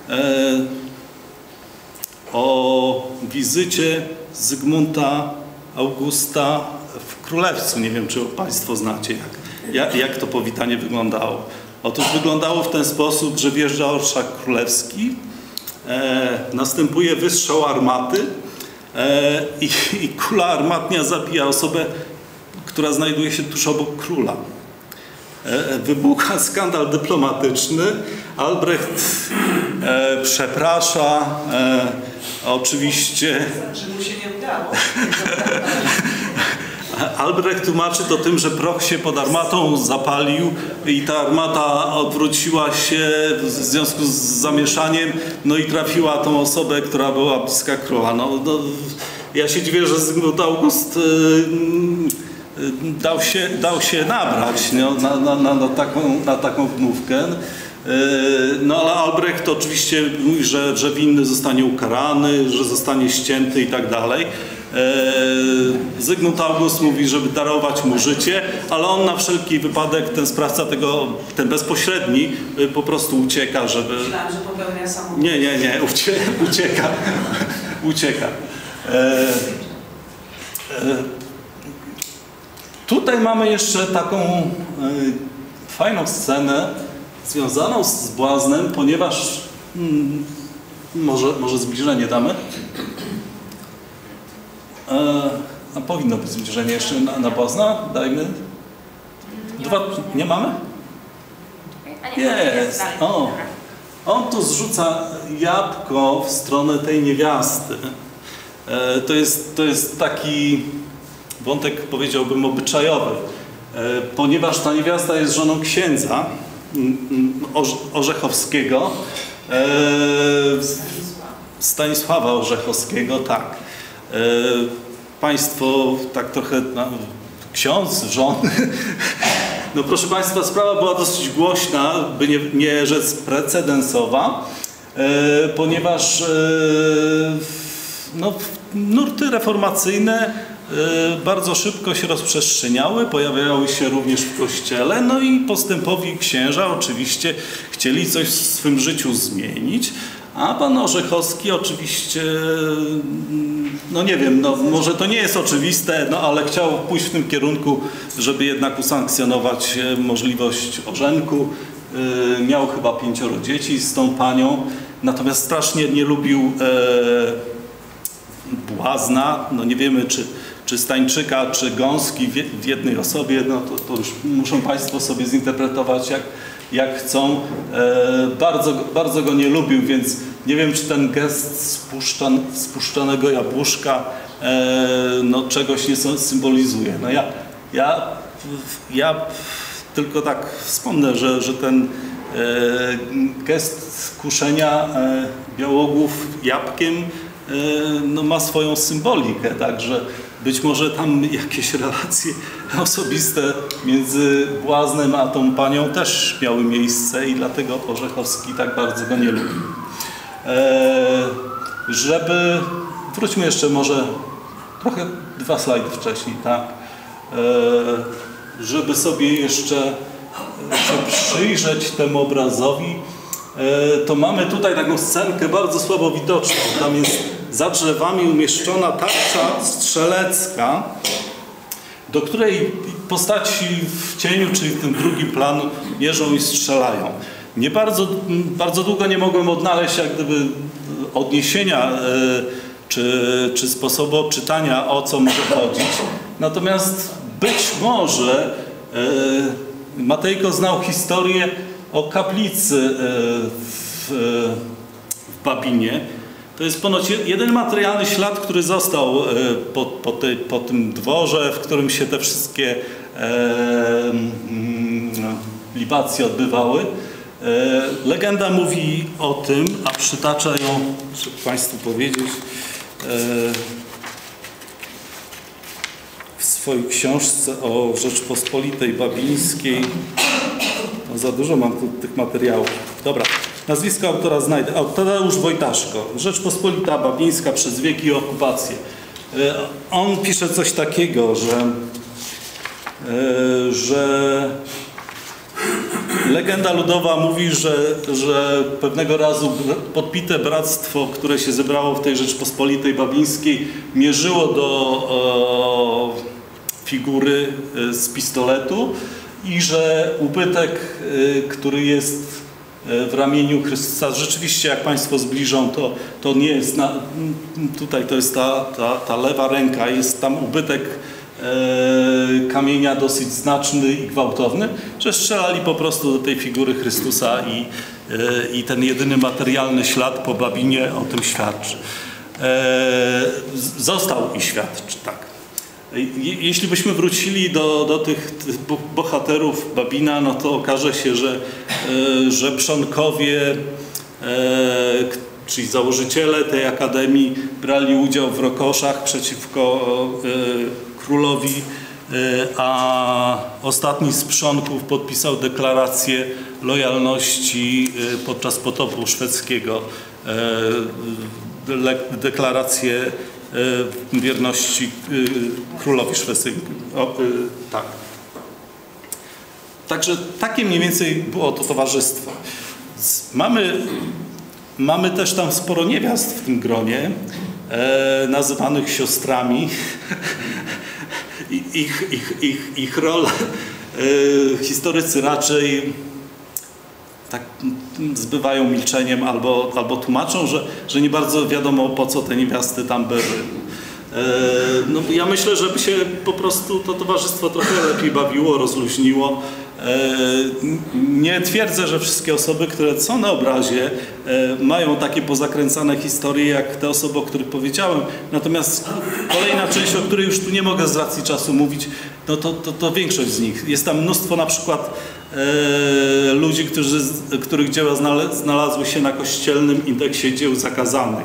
o wizycie Zygmunta Augusta w Królewcu. Nie wiem, czy Państwo znacie, jak to powitanie wyglądało. Otóż wyglądało w ten sposób, że wjeżdża orszak królewski, następuje wystrzał armaty i kula armatnia zabija osobę, która znajduje się tuż obok króla. Wybucha skandal dyplomatyczny. Albrecht przeprasza, oczywiście. Że mu się nie udało. Albrecht tłumaczy to tym, że proch się pod armatą zapalił i ta armata odwróciła się w związku z zamieszaniem, no i trafiła tą osobę, która była bliska króla. Ja się dziwię, że Zygmunt August dał się nabrać na taką wymówkę. No ale Albrecht oczywiście mówi, że winny zostanie ukarany, że zostanie ścięty i tak dalej. Zygmunt August mówi, żeby darować mu życie, ale on na wszelki wypadek, ten sprawca tego, ten bezpośredni, po prostu ucieka, żeby... Myślałam, że popełnia samobójstwo. Nie, ucieka. Tutaj mamy jeszcze taką fajną scenę związaną z błaznem, ponieważ może zbliżenie damy? A powinno być zbliżenie jeszcze na błazna. Dajmy. Nie mamy? Jest. O. On tu zrzuca jabłko w stronę tej niewiasty. To jest taki wątek, powiedziałbym, obyczajowy. Ponieważ ta niewiasta jest żoną księdza Orzechowskiego, Stanisława Orzechowskiego, tak. Państwo tak trochę, ksiądz, żon. No proszę Państwa, sprawa była dosyć głośna, by nie rzec precedensowa, ponieważ nurty reformacyjne bardzo szybko się rozprzestrzeniały, pojawiały się również w kościele, no i postępowi księża oczywiście chcieli coś w swym życiu zmienić, a pan Orzechowski oczywiście, no nie wiem, może to nie jest oczywiste, ale chciał pójść w tym kierunku, żeby jednak usankcjonować możliwość ożenku. Miał chyba 5 dzieci z tą panią, natomiast strasznie nie lubił błazna, nie wiemy czy Stańczyka, czy Gąski w jednej osobie, to już muszą Państwo sobie zinterpretować jak chcą. Bardzo go nie lubił, więc nie wiem, czy ten gest spuszczonego jabłuszka czegoś nie symbolizuje. Ja tylko tak wspomnę, że ten gest kuszenia białogłów jabłkiem no, ma swoją symbolikę, także być może tam jakieś relacje osobiste między błaznem a tą panią też miały miejsce i dlatego Orzechowski tak bardzo go nie lubi. Wróćmy jeszcze może trochę 2 slajdy wcześniej, tak? Żeby sobie jeszcze się przyjrzeć temu obrazowi, to mamy tutaj taką scenkę bardzo słabo widoczną. Tam jest za drzewami umieszczona tarcza strzelecka, do której postaci w cieniu, czyli w tym drugim planu, mierzą i strzelają. Bardzo długo nie mogłem odnaleźć jak gdyby odniesienia czy sposobu odczytania, o co może chodzić. Natomiast być może Matejko znał historię o kaplicy w Babinie. To jest ponoć jeden materialny ślad, który został po tym dworze, w którym się te wszystkie libacje odbywały. Legenda mówi o tym, a przytacza ją, żeby Państwu powiedzieć, w swojej książce o Rzeczpospolitej Babińskiej. No za dużo mam tu tych materiałów. Dobra, nazwisko autora znajdę. Tadeusz Wojtaszko. Rzeczpospolita Babińska przez wieki i okupację. On pisze coś takiego, że legenda ludowa mówi, że pewnego razu podbite bractwo, które się zebrało w tej Rzeczpospolitej Babińskiej, mierzyło do figury z pistoletu i że ubytek, który jest w ramieniu Chrystusa, rzeczywiście jak Państwo zbliżą, to nie jest, tutaj to jest ta lewa ręka, jest tam ubytek kamienia dosyć znaczny i gwałtowny, że strzelali po prostu do tej figury Chrystusa i ten jedyny materialny ślad po Babinie o tym świadczy. Został i świadczy, tak. Jeśli byśmy wrócili do tych bohaterów Babina, no to okaże się, że przonkowie, czyli założyciele tej akademii, brali udział w rokoszach przeciwko królowi, a ostatni z przonków podpisał deklarację lojalności podczas potopu szwedzkiego, deklarację wierności królowi szwedzkiemu. Tak. Także takie mniej więcej było to towarzystwo. Mamy też tam sporo niewiast w tym gronie, nazywanych siostrami. Ich rolę historycy raczej tak zbywają milczeniem albo tłumaczą, że nie bardzo wiadomo, po co te niewiasty tam były. No, ja myślę, żeby się po prostu to towarzystwo trochę lepiej bawiło, rozluźniło. Nie twierdzę, że wszystkie osoby, które są na obrazie, mają takie pozakręcane historie, jak te osoby, o których powiedziałem. Natomiast kolejna część, o której już tu nie mogę z racji czasu mówić, no to większość z nich. Jest tam mnóstwo na przykład ludzi, których dzieła znalazły się na kościelnym indeksie dzieł zakazanych.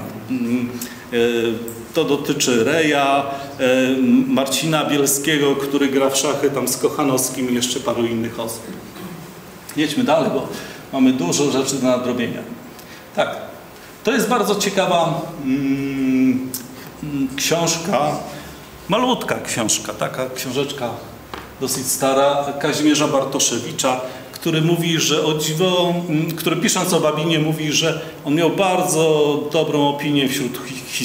To dotyczy Reja, Marcina Bielskiego, który gra w szachy tam z Kochanowskim i jeszcze paru innych osób. Jedźmy dalej, bo mamy dużo rzeczy do nadrobienia. Tak, to jest bardzo ciekawa książka, malutka książka, taka książeczka dosyć stara, Kazimierza Bartoszewicza, który mówi, że o dziwo, który pisząc o Babinie mówi, że on miał bardzo dobrą opinię wśród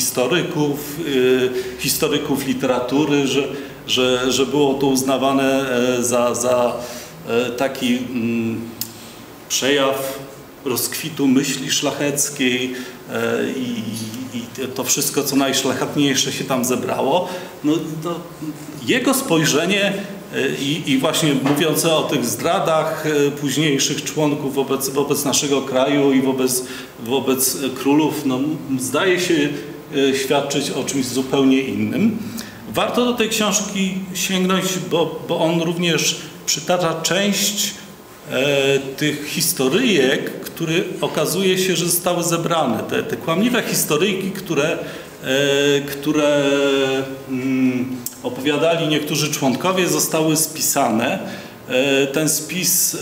historyków literatury, że było to uznawane za taki przejaw rozkwitu myśli szlacheckiej i to wszystko, co najszlachetniejsze się tam zebrało. No, to jego spojrzenie i właśnie mówiące o tych zdradach późniejszych członków wobec naszego kraju i wobec królów, no, zdaje się świadczyć o czymś zupełnie innym. Warto do tej książki sięgnąć, bo on również przytacza część tych historyjek, które okazuje się, że zostały zebrane. Te kłamliwe historyjki, które opowiadali niektórzy członkowie, zostały spisane. Ten spis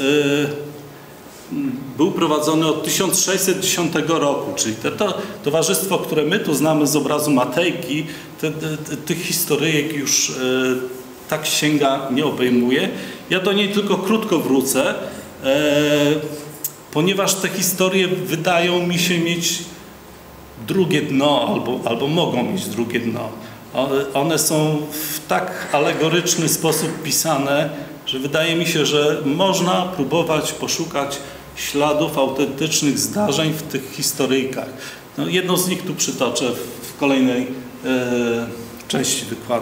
był prowadzony od 1610 roku, czyli to towarzystwo, które my tu znamy z obrazu Matejki, tych historyjek już ta księga nie obejmuje. Ja do niej tylko krótko wrócę, ponieważ te historie wydają mi się mieć drugie dno, albo mogą mieć drugie dno. One są w tak alegoryczny sposób pisane, że wydaje mi się, że można próbować poszukać śladów autentycznych zdarzeń w tych historyjkach. No, jedną z nich tu przytoczę w kolejnej części wykładu.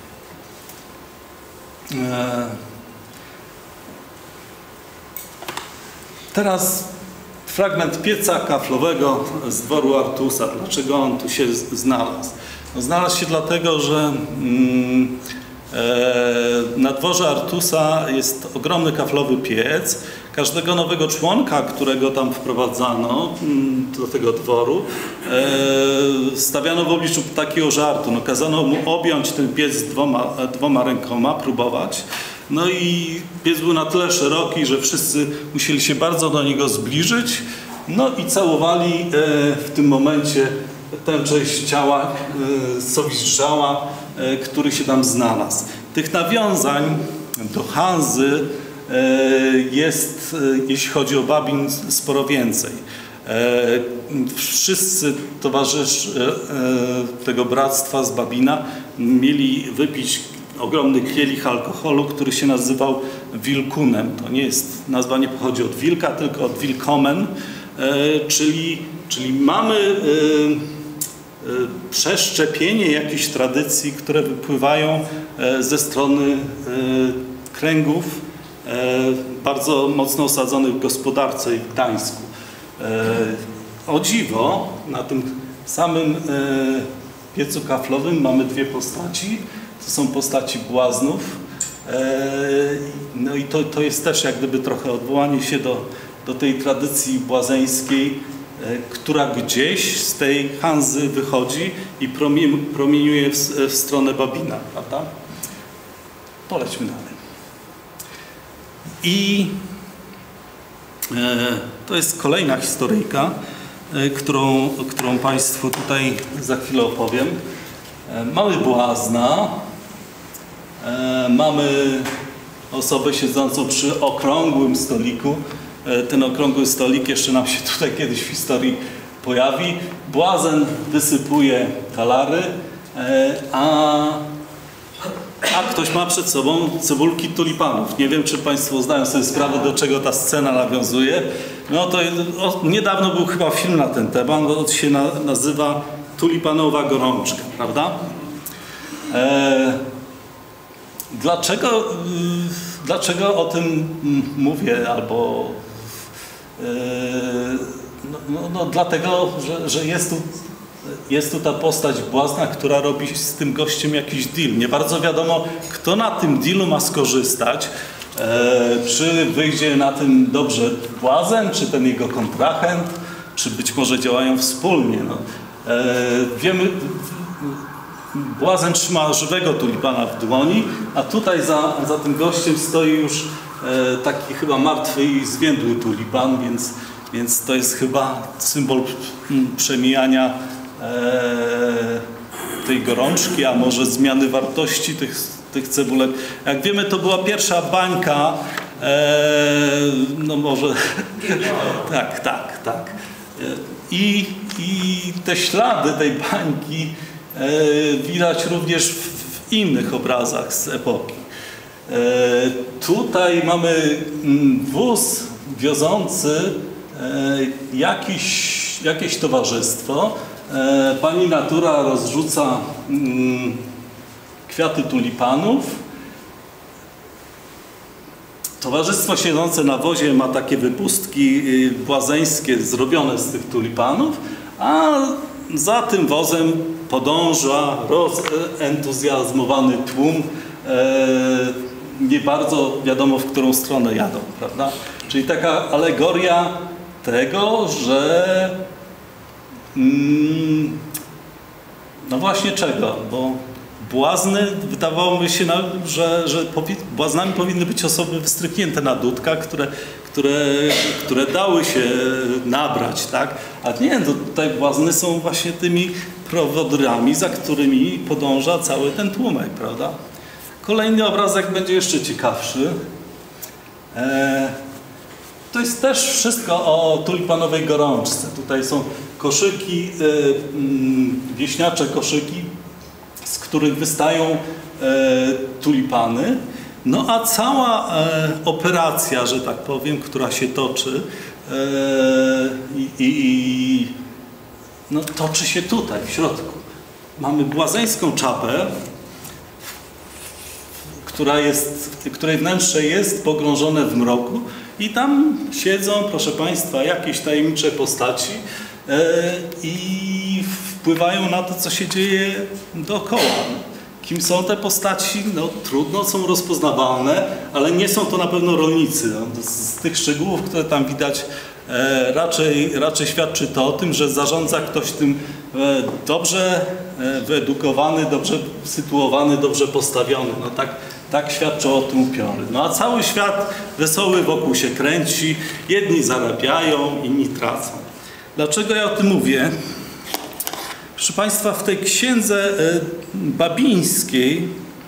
Teraz fragment pieca kaflowego z dworu Artusa. Dlaczego on tu się znalazł? No, znalazł się dlatego, że na dworze Artusa jest ogromny kaflowy piec. Każdego nowego członka, którego tam wprowadzano do tego dworu, stawiano w obliczu takiego żartu. No, kazano mu objąć ten piec dwoma rękoma, próbować. No i piec był na tyle szeroki, że wszyscy musieli się bardzo do niego zbliżyć. No i całowali w tym momencie tę część ciała sowizdrzała, który się tam znalazł. Tych nawiązań do Hanzy jest, jeśli chodzi o Babin, sporo więcej. Wszyscy towarzysze tego bractwa z Babina mieli wypić ogromny kielich alkoholu, który się nazywał wilkunem. To nie jest, nazwa nie pochodzi od wilka, tylko od wilkomen, czyli mamy przeszczepienie jakichś tradycji, które wypływają ze strony kręgów bardzo mocno osadzonych w gospodarce i w Gdańsku. O dziwo, na tym samym piecu kaflowym mamy dwie postaci. To są postaci błaznów. No i to jest też jak gdyby trochę odwołanie się do tej tradycji błazeńskiej, która gdzieś z tej Hanzy wychodzi i promieniuje w stronę Babina, prawda? Polećmy dalej. I to jest kolejna historyjka, którą Państwu tutaj za chwilę opowiem. Mamy błazna, mamy osobę siedzącą przy okrągłym stoliku. Ten okrągły stolik jeszcze nam się tutaj kiedyś w historii pojawi. Błazen wysypuje talary, a ktoś ma przed sobą cebulki tulipanów. Nie wiem, czy Państwo zdają sobie sprawę, do czego ta scena nawiązuje. No to niedawno był chyba film na ten temat, on się nazywa Tulipanowa gorączka, prawda? Dlaczego o tym mówię? Albo dlatego, że jest tu ta postać błazna, która robi z tym gościem jakiś deal. Nie bardzo wiadomo, kto na tym dealu ma skorzystać. Czy wyjdzie na tym dobrze błazen, czy ten jego kontrahent, czy być może działają wspólnie. No. Wiemy, błazen trzyma żywego tulipana w dłoni, a tutaj za tym gościem stoi już taki chyba martwy i zwiędły tulipan, więc to jest chyba symbol przemijania tej gorączki, a może zmiany wartości tych cebulek. Jak wiemy, to była pierwsza bańka, no może tak. I te ślady tej bańki widać również w innych obrazach z epoki. Tutaj mamy wóz wiozący jakieś towarzystwo. Pani natura rozrzuca kwiaty tulipanów. Towarzystwo siedzące na wozie ma takie wypustki błazeńskie zrobione z tych tulipanów, a za tym wozem podąża rozentuzjazmowany tłum. Nie bardzo wiadomo, w którą stronę jadą, prawda? Czyli taka alegoria tego, że no właśnie czego, bo błazny, wydawałoby się, że błaznami powinny być osoby wystrzyknięte na dudka, które dały się nabrać, tak? A nie, to tutaj błazny są właśnie tymi prowodyrami, za którymi podąża cały ten tłumek, prawda? Kolejny obrazek będzie jeszcze ciekawszy. To jest też wszystko o tulipanowej gorączce. Tutaj są koszyki, wieśniacze koszyki, z których wystają tulipany. No a cała operacja, że tak powiem, która się toczy, no, toczy się tutaj, w środku. Mamy błazeńską czapę, której wnętrze jest pogrążone w mroku i tam siedzą, proszę Państwa, jakieś tajemnicze postaci i wpływają na to, co się dzieje dookoła. Kim są te postaci? No trudno, są rozpoznawalne, ale nie są to na pewno rolnicy. No, z tych szczegółów, które tam widać, raczej świadczy to o tym, że zarządza ktoś tym dobrze wyedukowany, dobrze sytuowany, dobrze postawiony. No tak świadczą o tym upiory. No a cały świat wesoły wokół się kręci, jedni zarabiają, inni tracą. Dlaczego ja o tym mówię? Proszę Państwa, w tej księdze babińskiej,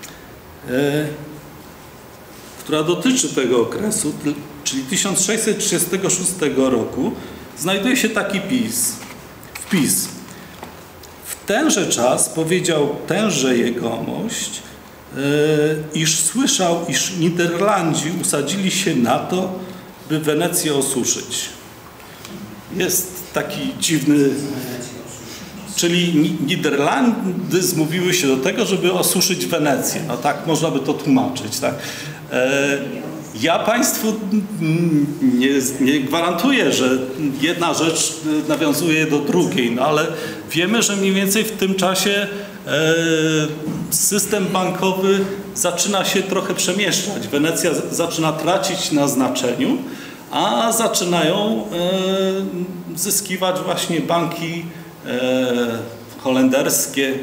która dotyczy tego okresu, czyli 1636 roku, znajduje się taki wpis. W tenże czas powiedział tenże jegomość, iż słyszał, iż Niderlandzi usadzili się na to, by Wenecję osuszyć. Jest taki dziwny... Czyli Niderlandy zmówiły się do tego, żeby osuszyć Wenecję. No tak można by to tłumaczyć. Tak? Ja Państwu nie gwarantuję, że jedna rzecz nawiązuje do drugiej, no ale wiemy, że mniej więcej w tym czasie system bankowy zaczyna się trochę przemieszczać. Wenecja zaczyna tracić na znaczeniu, a zaczynają zyskiwać właśnie banki holenderskie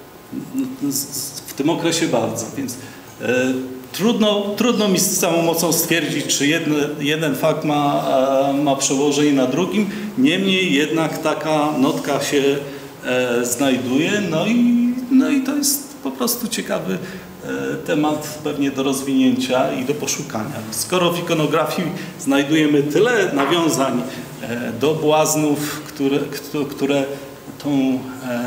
w tym okresie bardzo, więc trudno mi z całą mocą stwierdzić, czy jeden fakt ma przełożenie na drugim, niemniej jednak taka notka się znajduje, no i to jest po prostu ciekawy temat pewnie do rozwinięcia i do poszukania. Skoro w ikonografii znajdujemy tyle nawiązań do błaznów, które tą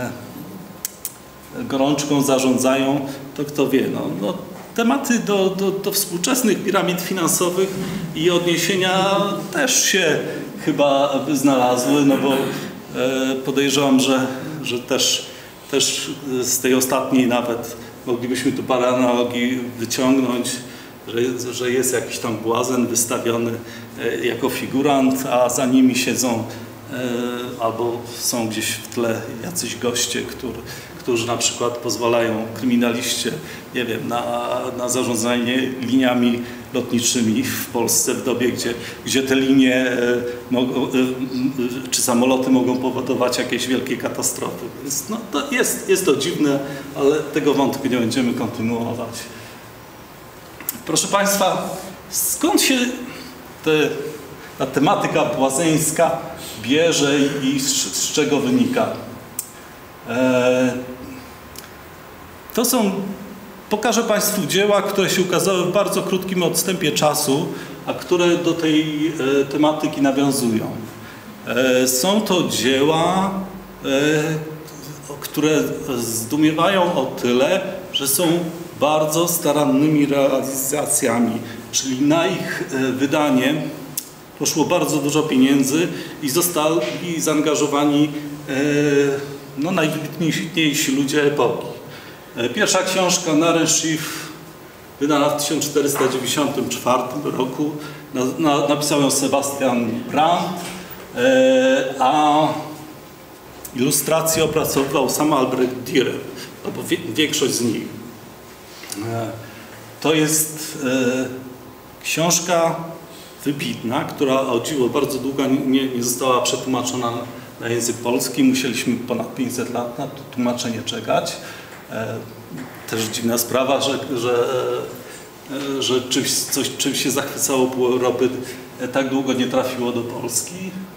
gorączką zarządzają, to kto wie. No, tematy do współczesnych piramid finansowych i odniesienia też się chyba znalazły, no bo podejrzewam, że też z tej ostatniej nawet moglibyśmy tu parę analogii wyciągnąć, że jest jakiś tam błazen wystawiony jako figurant, a za nimi siedzą albo są gdzieś w tle jacyś goście, którzy na przykład pozwalają kryminaliście, nie wiem, na zarządzanie liniami lotniczymi w Polsce w dobie, gdzie te linie czy samoloty mogą powodować jakieś wielkie katastrofy. Więc no, to jest to dziwne, ale tego wątku nie będziemy kontynuować. Proszę Państwa, skąd się ta tematyka błazeńska bierze i z czego wynika? Pokażę Państwu dzieła, które się ukazały w bardzo krótkim odstępie czasu, a które do tej tematyki nawiązują. Są to dzieła, które zdumiewają o tyle, że są bardzo starannymi realizacjami, czyli na ich wydanie poszło bardzo dużo pieniędzy i zostali zaangażowani najwybitniejsi ludzie epoki. Pierwsza książka Narenschiff, wydana w 1494 roku, napisał ją Sebastian Brandt, a ilustrację opracowywał sam Albrecht Dürer, albo większość z nich. To jest książka wybitna, która o dziwo bardzo długo nie została przetłumaczona na język polski. Musieliśmy ponad 500 lat na to tłumaczenie czekać. Też dziwna sprawa, że czymś się zachwycało pół Europy, tak długo nie trafiło do Polski.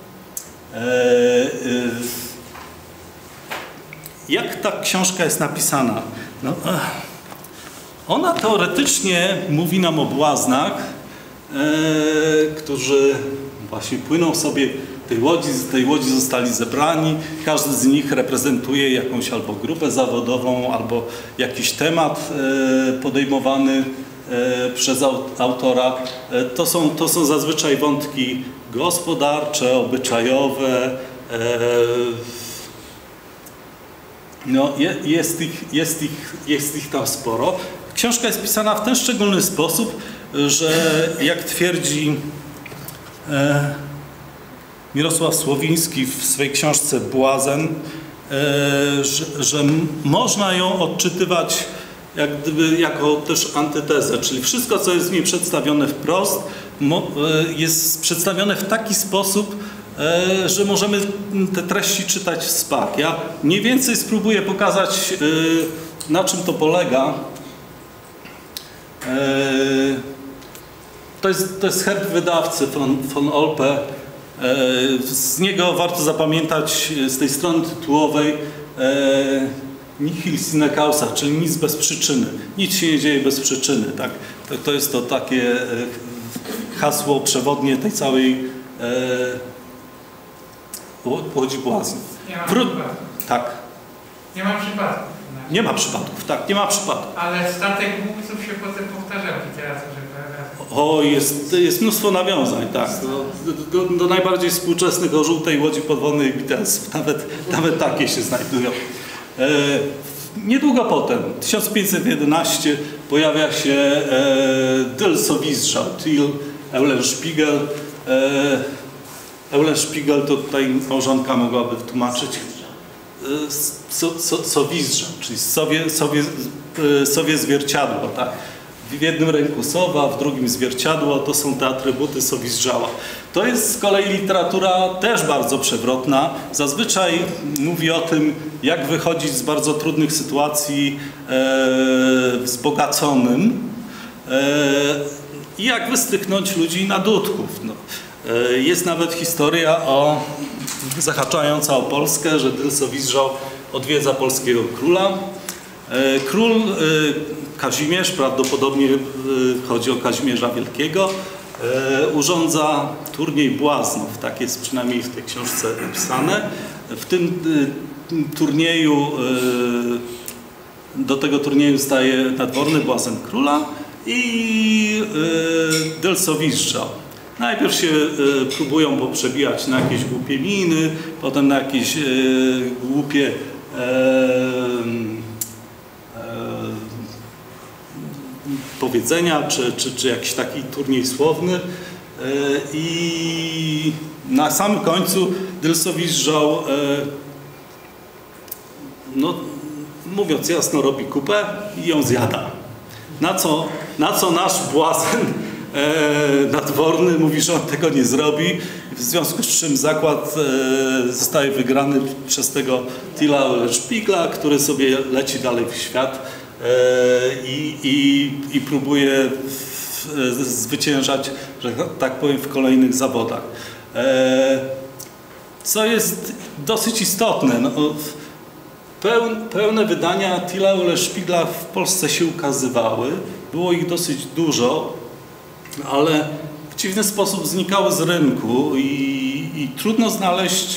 Jak ta książka jest napisana? No, ona teoretycznie mówi nam o błaznach, którzy właśnie płyną sobie z tej łodzi zostali zebrani. Każdy z nich reprezentuje jakąś albo grupę zawodową, albo jakiś temat podejmowany przez autora. To są zazwyczaj wątki gospodarcze, obyczajowe. No, jest ich tam sporo. Książka jest pisana w ten szczególny sposób, że jak twierdzi Mirosław Słowiński w swej książce Błazen, że można ją odczytywać jak gdyby jako też antytezę, czyli wszystko, co jest w niej przedstawione wprost, jest przedstawione w taki sposób, że możemy te treści czytać w spak. Ja mniej więcej spróbuję pokazać, na czym to polega. To jest herb wydawcy von Olpe. Z niego warto zapamiętać, z tej strony tytułowej, nihil sine causa, czyli nic bez przyczyny. Nic się nie dzieje bez przyczyny. Tak? To jest to takie hasło przewodnie tej całej Łodzi Błaznów. Tak. Nie ma przypadków. Nie ma przypadków, tak, nie ma przypadków. Ale statek głupców się potem powtarzał w literaturze. O, jest mnóstwo nawiązań, tak. Do najbardziej współczesnych o żółtej łodzi podwodnej Beatlesów. Nawet takie się znajdują. Niedługo potem, 1511, pojawia się Dylsowizja, Till Eulenspiegel. Eulenspiegel to tutaj małżonka mogłaby tłumaczyć. Sowizja, czyli sowie zwierciadło, tak? W jednym ręku sowa, w drugim zwierciadło, to są te atrybuty Sowizjała. To jest z kolei literatura też bardzo przewrotna. Zazwyczaj mówi o tym, jak wychodzić z bardzo trudnych sytuacji wzbogaconym i jak wystrychnąć ludzi na dudków. No. Jest nawet historia zahaczająca o Polskę, że Dylsowizjał odwiedza polskiego króla. Król Kazimierz, prawdopodobnie chodzi o Kazimierza Wielkiego, urządza turniej błaznów, tak jest przynajmniej w tej książce napisane. W tym turnieju, do tego turnieju staje nadworny błazen króla i Dylsowizjał. Najpierw się próbują poprzebijać na jakieś głupie miny, potem na jakieś głupie powiedzenia, czy jakiś taki turniej słowny. I na samym końcu Dylsowizjał, no, mówiąc jasno, robi kupę i ją zjada. Na co nasz błazen nadworny mówi, że on tego nie zrobi, w związku z czym zakład zostaje wygrany przez tego Tilla Eulenspiegla, który sobie leci dalej w świat i próbuje zwyciężać, że tak powiem, w kolejnych zawodach. Co jest dosyć istotne, no, pełne wydania Tilla Eulenspiegla w Polsce się ukazywały, było ich dosyć dużo, ale w dziwny sposób znikały z rynku i trudno znaleźć,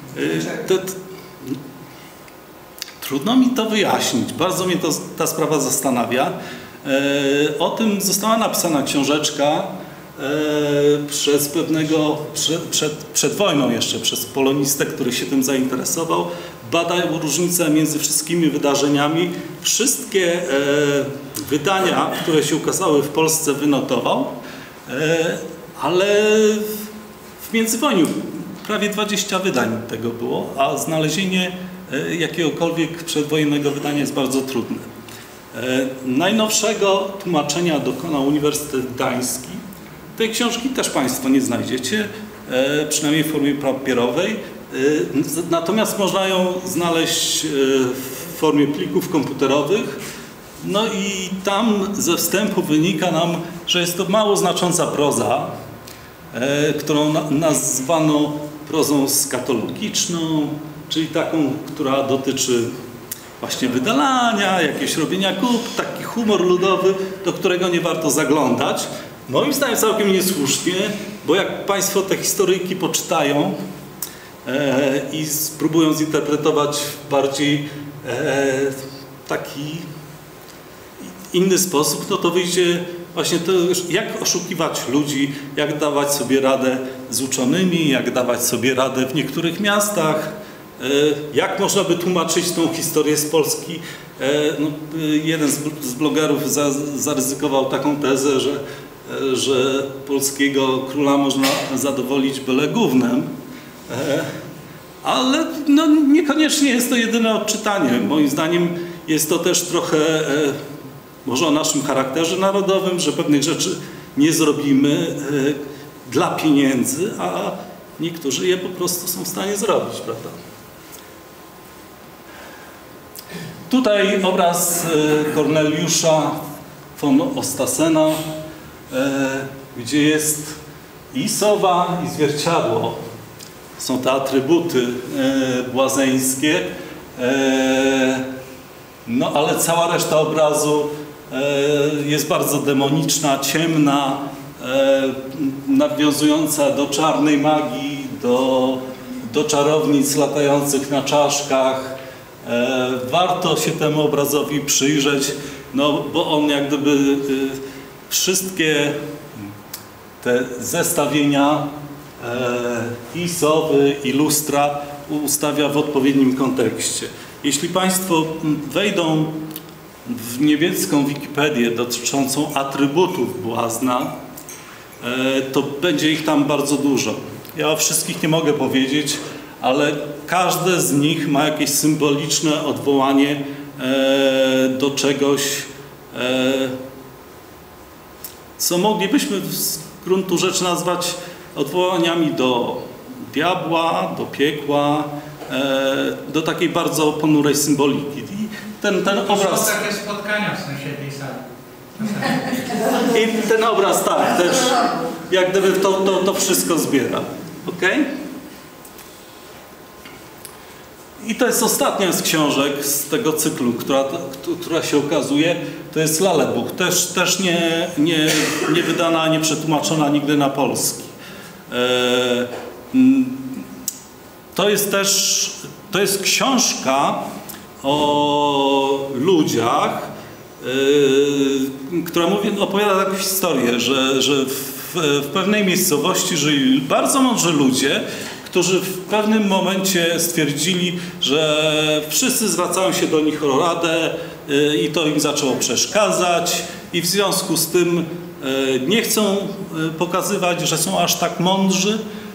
trudno mi to wyjaśnić, bardzo mnie ta sprawa zastanawia. O tym została napisana książeczka przez pewnego, przed wojną jeszcze, przez polonistę, który się tym zainteresował. Badał różnicę między wszystkimi wydarzeniami. Wszystkie wydania, które się ukazały w Polsce, wynotował, ale w międzywojniu prawie 20 wydań tego było, a znalezienie jakiegokolwiek przedwojennego wydania jest bardzo trudne. Najnowszego tłumaczenia dokonał Uniwersytet Gdański. tej książki też Państwo nie znajdziecie, przynajmniej w formie papierowej. Natomiast można ją znaleźć w formie plików komputerowych. No i tam ze wstępu wynika nam, że jest to mało znacząca proza, którą nazwano prozą skatologiczną, czyli taką, która dotyczy właśnie wydalania, jakiegoś robienia kup, taki humor ludowy, do którego nie warto zaglądać. Moim zdaniem całkiem niesłusznie, bo jak Państwo te historyjki poczytają i spróbują zinterpretować w bardziej taki inny sposób, no to wyjdzie właśnie to, jak oszukiwać ludzi, jak dawać sobie radę z uczonymi, jak dawać sobie radę w niektórych miastach, jak można by tłumaczyć tą historię z Polski. No, jeden z blogerów zaryzykował taką tezę, że polskiego króla można zadowolić byle gównem, ale no, niekoniecznie jest to jedyne odczytanie. Moim zdaniem jest to też trochę może o naszym charakterze narodowym, że pewnych rzeczy nie zrobimy dla pieniędzy, a niektórzy je po prostu są w stanie zrobić, prawda? Tutaj obraz Korneliusza von Ostasena, gdzie jest i sowa, i zwierciadło. Są te atrybuty błazeńskie, no ale cała reszta obrazu jest bardzo demoniczna, ciemna, nawiązująca do czarnej magii, do czarownic latających na czaszkach. Warto się temu obrazowi przyjrzeć, no bo on jak gdyby wszystkie te zestawienia i sowy, i lustra ustawia w odpowiednim kontekście. Jeśli Państwo wejdą w niemiecką Wikipedię dotyczącą atrybutów błazna, to będzie ich tam bardzo dużo. Ja o wszystkich nie mogę powiedzieć, ale każde z nich ma jakieś symboliczne odwołanie do czegoś, co moglibyśmy z gruntu rzeczy nazwać odwołaniami do diabła, do piekła, do takiej bardzo ponurej symboliki. I ten obraz... Są takie spotkania w sąsiedniej sali. I ten obraz tak, też jak gdyby to wszystko zbiera. Okay? I to jest ostatnia z książek z tego cyklu, która się okazuje. To jest Lallebuch, też nie wydana, nie przetłumaczona nigdy na polski. To jest książka o ludziach, która opowiada taką historię, że w pewnej miejscowości żyli bardzo mądrzy ludzie, którzy w pewnym momencie stwierdzili, że wszyscy zwracają się do nich o radę i to im zaczęło przeszkadzać i w związku z tym nie chcą pokazywać, że są aż tak mądrzy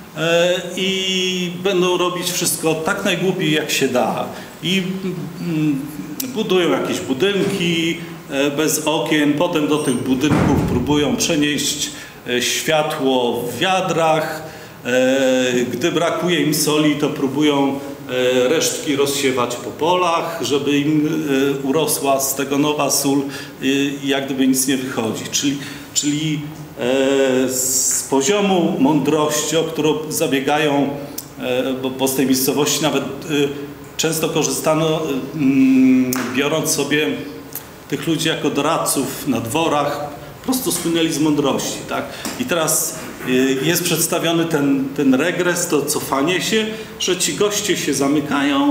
i będą robić wszystko tak najgłupiej jak się da. I budują jakieś budynki bez okien, potem do tych budynków próbują przenieść światło w wiadrach. Gdy brakuje im soli, to próbują resztki rozsiewać po polach, żeby im urosła z tego nowa sól i jak gdyby nic nie wychodzi. Czyli z poziomu mądrości, o którą zabiegają, bo z tej miejscowości nawet często korzystano, biorąc sobie tych ludzi jako doradców na dworach, po prostu spłynęli z mądrości. Tak? I teraz jest przedstawiony ten regres, to cofanie się, że ci goście się zamykają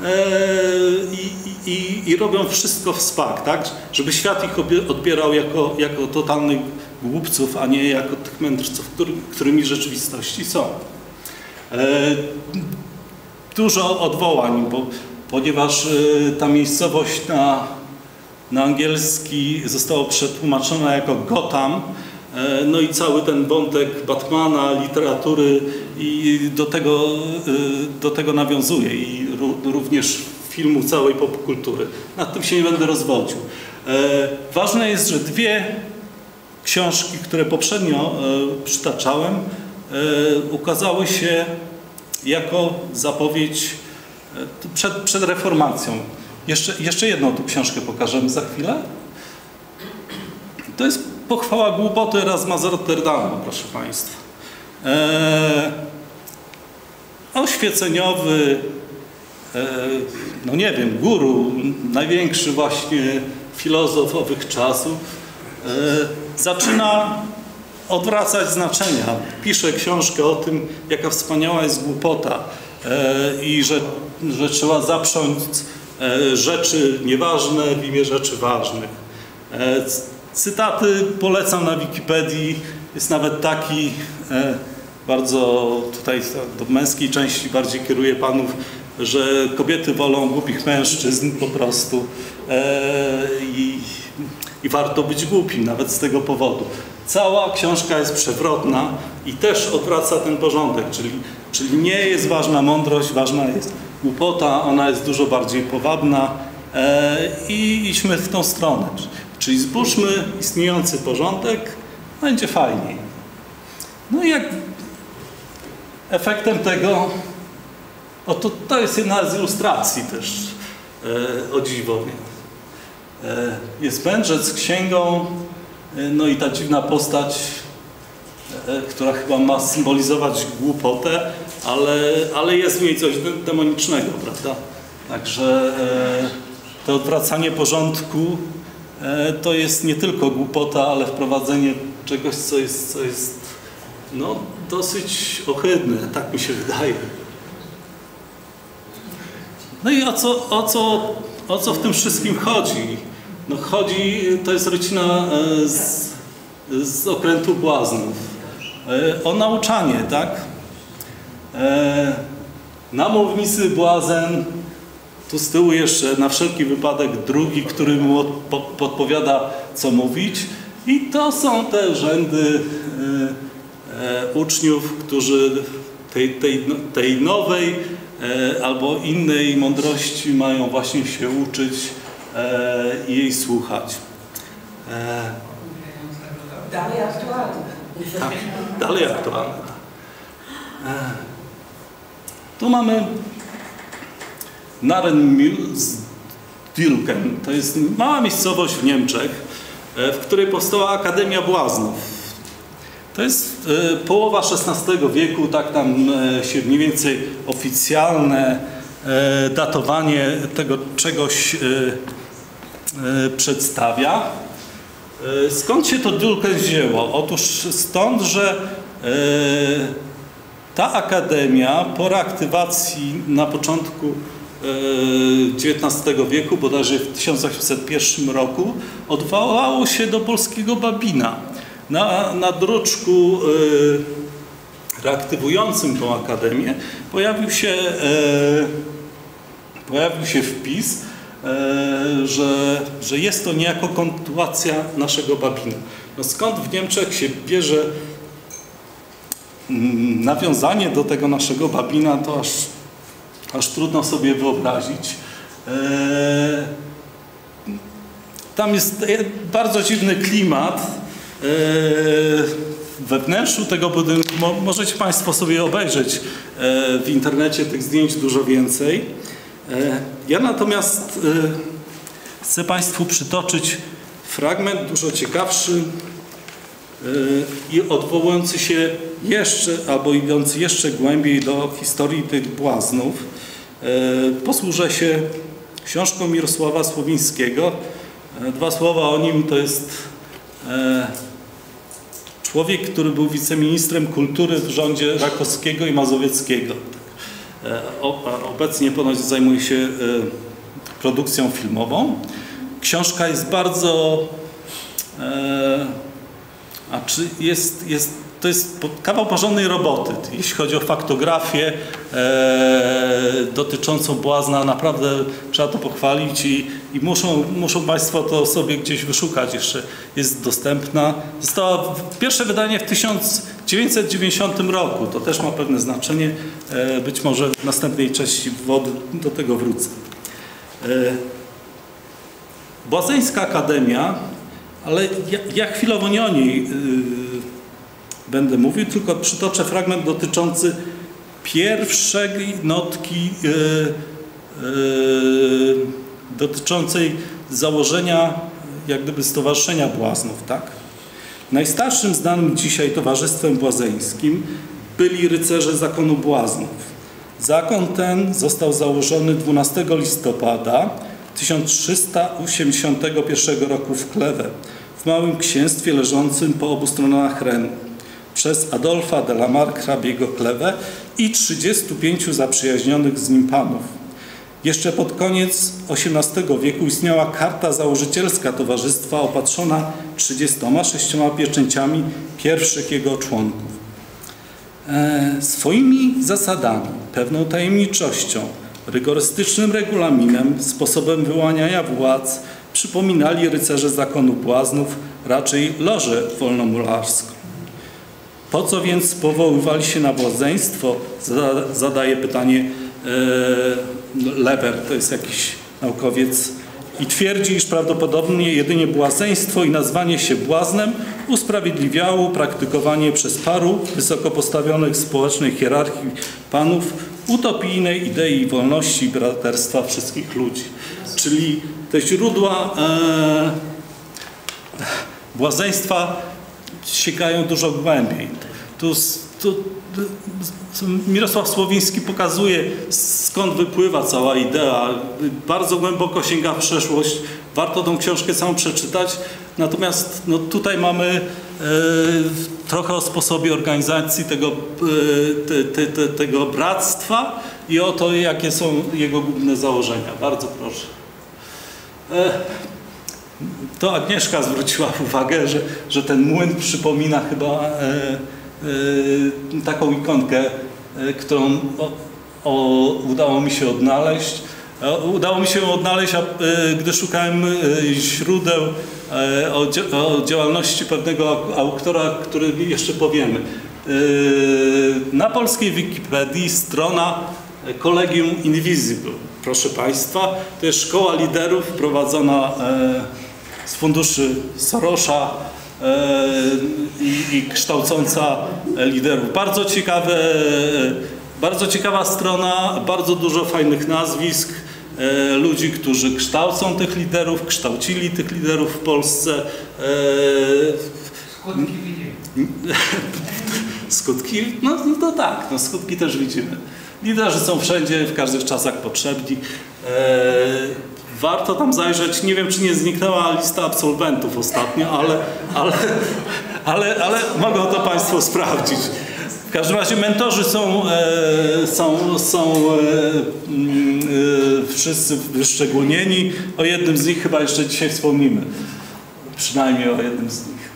i robią wszystko w spak, tak? Żeby świat ich odbierał jako totalnych głupców, a nie jako tych mędrców, którymi w rzeczywistości są. Dużo odwołań, ponieważ ta miejscowość na angielski została przetłumaczona jako Gotham, no i cały ten wątek Batmana, literatury i do tego nawiązuje i również filmu całej popkultury. Nad tym się nie będę rozwodził. Ważne jest, że dwie książki, które poprzednio przytaczałem, ukazały się jako zapowiedź przed reformacją. Jeszcze jedną tu książkę pokażemy za chwilę. To jest Pochwała głupoty Erasma z Rotterdamu, proszę Państwa. Oświeceniowy, no nie wiem, guru, największy właśnie filozof owych czasów, zaczyna odwracać znaczenia. Pisze książkę o tym, jaka wspaniała jest głupota i że trzeba zaprząc rzeczy nieważne w imię rzeczy ważnych. Cytaty polecam na Wikipedii. Jest nawet taki, bardzo tutaj do męskiej części bardziej kieruję panów, że kobiety wolą głupich mężczyzn po prostu i warto być głupim nawet z tego powodu. Cała książka jest przewrotna i też odwraca ten porządek, czyli nie jest ważna mądrość, ważna jest głupota, ona jest dużo bardziej powabna i idźmy w tą stronę. Czyli zbóżmy istniejący porządek, będzie fajniej. No i jak efektem tego, to jest jedna z ilustracji też, o dziwo. Jest mędrzec z księgą, no i ta dziwna postać, która chyba ma symbolizować głupotę, ale jest w niej coś demonicznego, prawda? Także to odwracanie porządku to jest nie tylko głupota, ale wprowadzenie czegoś, co jest no, dosyć ohydne, tak mi się wydaje. No i o co w tym wszystkim chodzi? No to jest rycina z okrętu błaznów. O nauczanie, tak? Na mównicy błazen, tu z tyłu jeszcze na wszelki wypadek drugi, który mu podpowiada, co mówić. I to są te rzędy uczniów, którzy tej nowej albo innej mądrości mają właśnie się uczyć i jej słuchać. Dalej aktualne. Tak, dalej aktualne. Tu mamy Narrenmühlsdülken. To jest mała miejscowość w Niemczech, w której powstała Akademia Błaznów. To jest połowa XVI wieku, tak tam się mniej więcej oficjalne datowanie tego czegoś przedstawia. Skąd się to Dülken wzięło? Otóż stąd, że ta akademia po reaktywacji na początku XIX wieku, bodajże w 1801 roku, odwołało się do polskiego Babina. Na druczku reaktywującym tą akademię pojawił się wpis, że jest to niejako kontynuacja naszego Babina. No skąd w Niemczech się bierze nawiązanie do tego naszego Babina, to aż trudno sobie wyobrazić. Tam jest bardzo dziwny klimat. We wnętrzu tego budynku możecie Państwo sobie obejrzeć w internecie tych zdjęć dużo więcej. Ja natomiast chcę Państwu przytoczyć fragment dużo ciekawszy i odwołujący się jeszcze, albo idący jeszcze głębiej do historii tych błaznów. Posłużę się książką Mirosława Słowińskiego. Dwa słowa o nim. To jest człowiek, który był wiceministrem kultury w rządzie Rakowskiego i Mazowieckiego. Obecnie ponoć zajmuje się produkcją filmową. Książka jest bardzo... to jest kawał porządnej roboty. Jeśli chodzi o faktografię dotyczącą błazna, naprawdę trzeba to pochwalić i muszą Państwo to sobie gdzieś wyszukać. Jeszcze jest dostępna. Została pierwsze wydanie w 1990 roku. To też ma pewne znaczenie. Być może w następnej części wody do tego wrócę. Błazeńska Akademia ale ja chwilowo nie o niej będę mówił, tylko przytoczę fragment dotyczący pierwszej notki dotyczącej założenia jak gdyby Stowarzyszenia Błaznów, tak? Najstarszym znanym dzisiaj towarzystwem błazeńskim byli rycerze zakonu Błaznów. Zakon ten został założony 12 listopada 1381 roku w Kleve, w małym księstwie leżącym po obu stronach Renu, przez Adolfa de la Marck hrabiego Kleve i 35 zaprzyjaźnionych z nim panów. Jeszcze pod koniec XVIII wieku istniała karta założycielska towarzystwa opatrzona 36 pieczęciami pierwszych jego członków. Swoimi zasadami, pewną tajemniczością, rygorystycznym regulaminem, sposobem wyłaniania władz przypominali rycerze zakonu Błaznów raczej lożę wolnomularską. Po co więc powoływali się na błazeństwo? Zadaje pytanie Leber, to jest jakiś naukowiec, i twierdzi, iż prawdopodobnie jedynie błazeństwo i nazwanie się błaznem usprawiedliwiało praktykowanie przez paru wysoko postawionych w społecznej hierarchii panów utopijnej idei wolności i braterstwa wszystkich ludzi. Czyli te źródła błazeństwa sięgają dużo głębiej. Tu Mirosław Słowiński pokazuje, skąd wypływa cała idea. Bardzo głęboko sięga w przeszłość. Warto tą książkę samą przeczytać. Natomiast no, tutaj mamy trochę o sposobie organizacji tego bractwa i o to, jakie są jego główne założenia. Bardzo proszę. To Agnieszka zwróciła uwagę, że ten młyn przypomina chyba taką ikonkę, którą udało mi się odnaleźć. Udało mi się ją odnaleźć, gdy szukałem źródeł o działalności pewnego autora, który jeszcze powiemy. Na polskiej Wikipedii strona Collegium Invisible, proszę Państwa, to jest szkoła liderów prowadzona z funduszy Sorosza i kształcąca liderów. Bardzo ciekawa strona, bardzo dużo fajnych nazwisk, ludzi, którzy kształcą tych liderów, kształcili tych liderów w Polsce. Skutki widzimy. Skutki? No tak, no skutki też widzimy. Liderzy są wszędzie, w każdych czasach potrzebni. Warto tam zajrzeć. Nie wiem, czy nie zniknęła lista absolwentów ostatnio, ale mogą to Państwo sprawdzić. W każdym razie mentorzy są wszyscy wyszczególnieni. O jednym z nich chyba jeszcze dzisiaj wspomnimy. Przynajmniej o jednym z nich.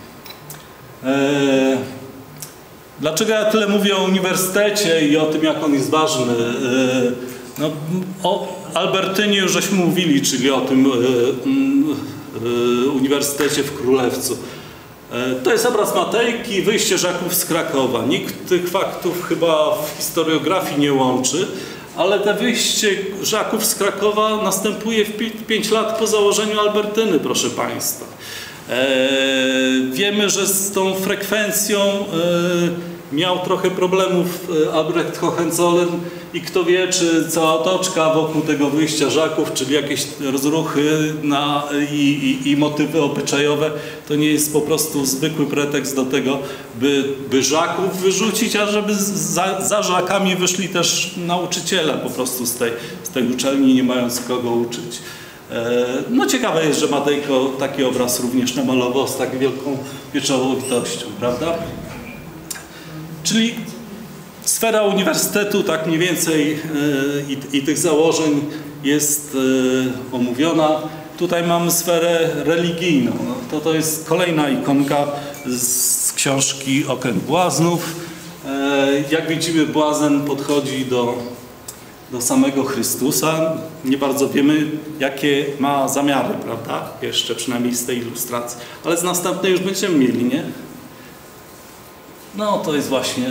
Dlaczego ja tyle mówię o uniwersytecie i o tym, jak on jest ważny? No, o Albertynie już żeśmy mówili, czyli o tym uniwersytecie w Królewcu. To jest obraz Matejki, wyjście Żaków z Krakowa. Nikt tych faktów chyba w historiografii nie łączy, ale to wyjście Żaków z Krakowa następuje 5 lat po założeniu Albertyny, proszę Państwa. Wiemy, że z tą frekwencją miał trochę problemów Albrecht Hohenzollern i kto wie, czy cała otoczka wokół tego wyjścia Żaków, czyli jakieś rozruchy i motywy obyczajowe, to nie jest po prostu zwykły pretekst do tego, by Żaków wyrzucić, a żeby za Żakami wyszli też nauczyciele po prostu z tej uczelni, nie mając kogo uczyć. No ciekawe jest, że Matejko taki obraz również namalował z tak wielką pieczołowitością, prawda? Czyli sfera uniwersytetu, tak mniej więcej i tych założeń jest omówiona. Tutaj mamy sferę religijną. To jest kolejna ikonka z książki Okręt Błaznów. Jak widzimy, błazen podchodzi do samego Chrystusa. Nie bardzo wiemy, jakie ma zamiary, prawda? Jeszcze przynajmniej z tej ilustracji. Ale z następnej już będziemy mieli, nie? No, to jest właśnie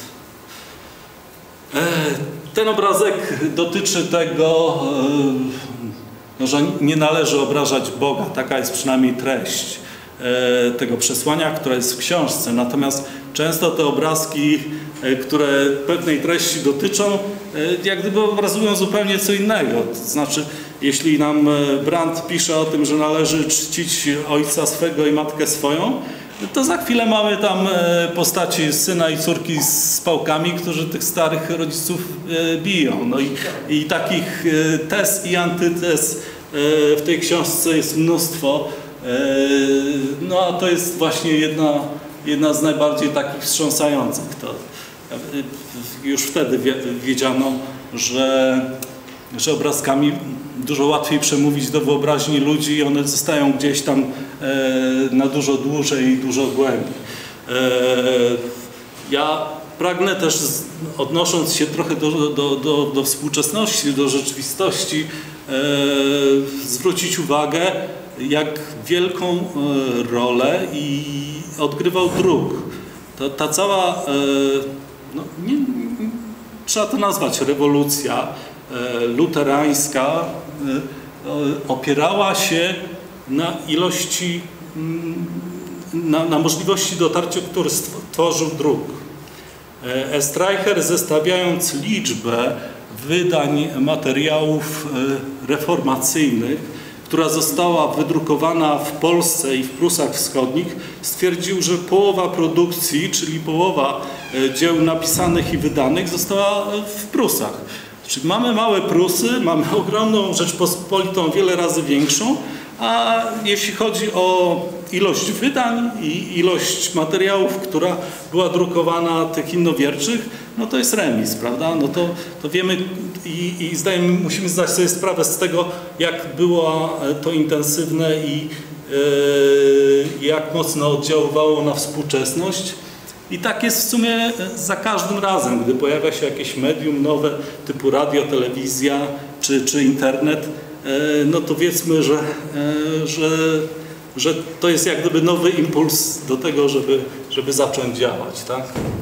ten obrazek dotyczy tego, że nie należy obrażać Boga. Taka jest przynajmniej treść. tego przesłania, które jest w książce. Natomiast często te obrazki, które pewnej treści dotyczą, jak gdyby obrazują zupełnie co innego. To znaczy, jeśli nam Brandt pisze o tym, że należy czcić ojca swego i matkę swoją, to za chwilę mamy tam postaci syna i córki z pałkami, którzy tych starych rodziców biją. No i takich tez i antytez w tej książce jest mnóstwo. No a to jest właśnie jedna z najbardziej takich wstrząsających. To już wtedy wiedziano, że obrazkami dużo łatwiej przemówić do wyobraźni ludzi i one zostają gdzieś tam na dużo dłużej i dużo głębiej. Ja pragnę też, odnosząc się trochę do współczesności, do rzeczywistości, zwrócić uwagę, jak wielką rolę odgrywał druk. Ta cała, no, trzeba to nazwać, rewolucja luterańska opierała się na ilości, na możliwości dotarcia, który tworzył druk. Streicher, zestawiając liczbę wydań materiałów reformacyjnych, która została wydrukowana w Polsce i w Prusach Wschodnich, stwierdził, że połowa produkcji, czyli połowa dzieł napisanych i wydanych, została w Prusach. Czyli mamy małe Prusy, mamy ogromną Rzeczpospolitą, wiele razy większą, a jeśli chodzi o ilość wydań i ilość materiałów, która była drukowana tych innowierczych, no to jest remis, prawda? No to wiemy i musimy zdać sobie sprawę z tego, jak było to intensywne i jak mocno oddziaływało na współczesność. I tak jest w sumie za każdym razem, gdy pojawia się jakieś medium nowe typu radio, telewizja czy internet, no to wiedzmy, że to jest jak gdyby nowy impuls do tego, żeby zacząć działać, tak?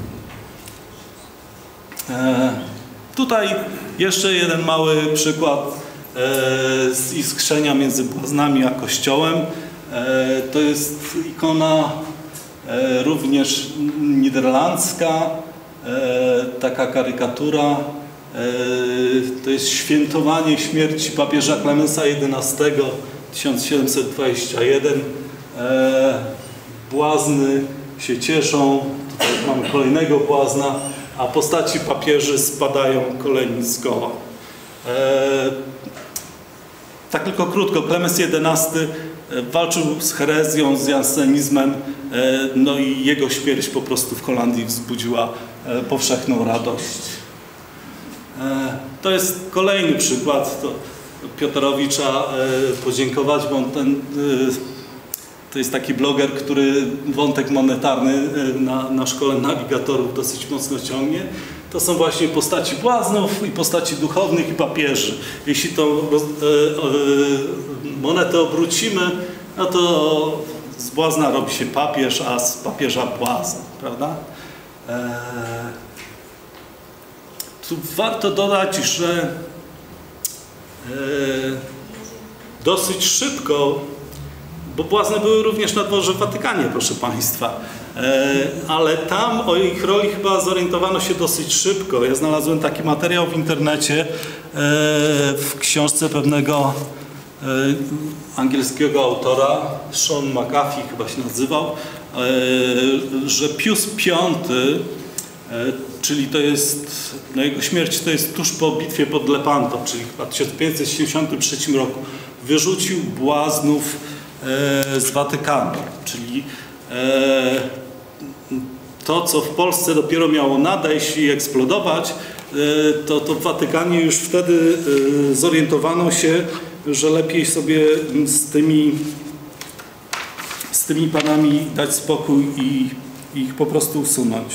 Tutaj jeszcze jeden mały przykład z iskrzenia między błaznami a Kościołem. To jest ikona również niderlandzka, taka karykatura. To jest świętowanie śmierci papieża Klemensa XI 1721. Błazny się cieszą. Tutaj mamy kolejnego błazna, a postaci papieży spadają kolejni z koła. Tak tylko krótko, Klemens XI walczył z herezją, z jansenizmem, no i jego śmierć po prostu w Holandii wzbudziła powszechną radość. To jest kolejny przykład, to Piotrowi trzeba podziękować, bo to jest taki bloger, który wątek monetarny na szkole nawigatorów dosyć mocno ciągnie. To są właśnie postaci błaznów i postaci duchownych i papieży. Jeśli tą monetę obrócimy, no to z błazna robi się papież, a z papieża błazn, prawda? Tu warto dodać, że dosyć szybko, bo błazny były również na dworze w Watykanie, proszę Państwa, ale tam o ich roli chyba zorientowano się dosyć szybko. Ja znalazłem taki materiał w internecie w książce pewnego angielskiego autora, Sean McAfee chyba się nazywał, że Pius V, czyli to jest, no jego śmierć to jest tuż po bitwie pod Lepanto, czyli chyba w 1573 roku, wyrzucił błaznów z Watykanu, czyli to, co w Polsce dopiero miało nadejść i eksplodować, to w Watykanie już wtedy zorientowano się, że lepiej sobie z tymi panami dać spokój i ich po prostu usunąć.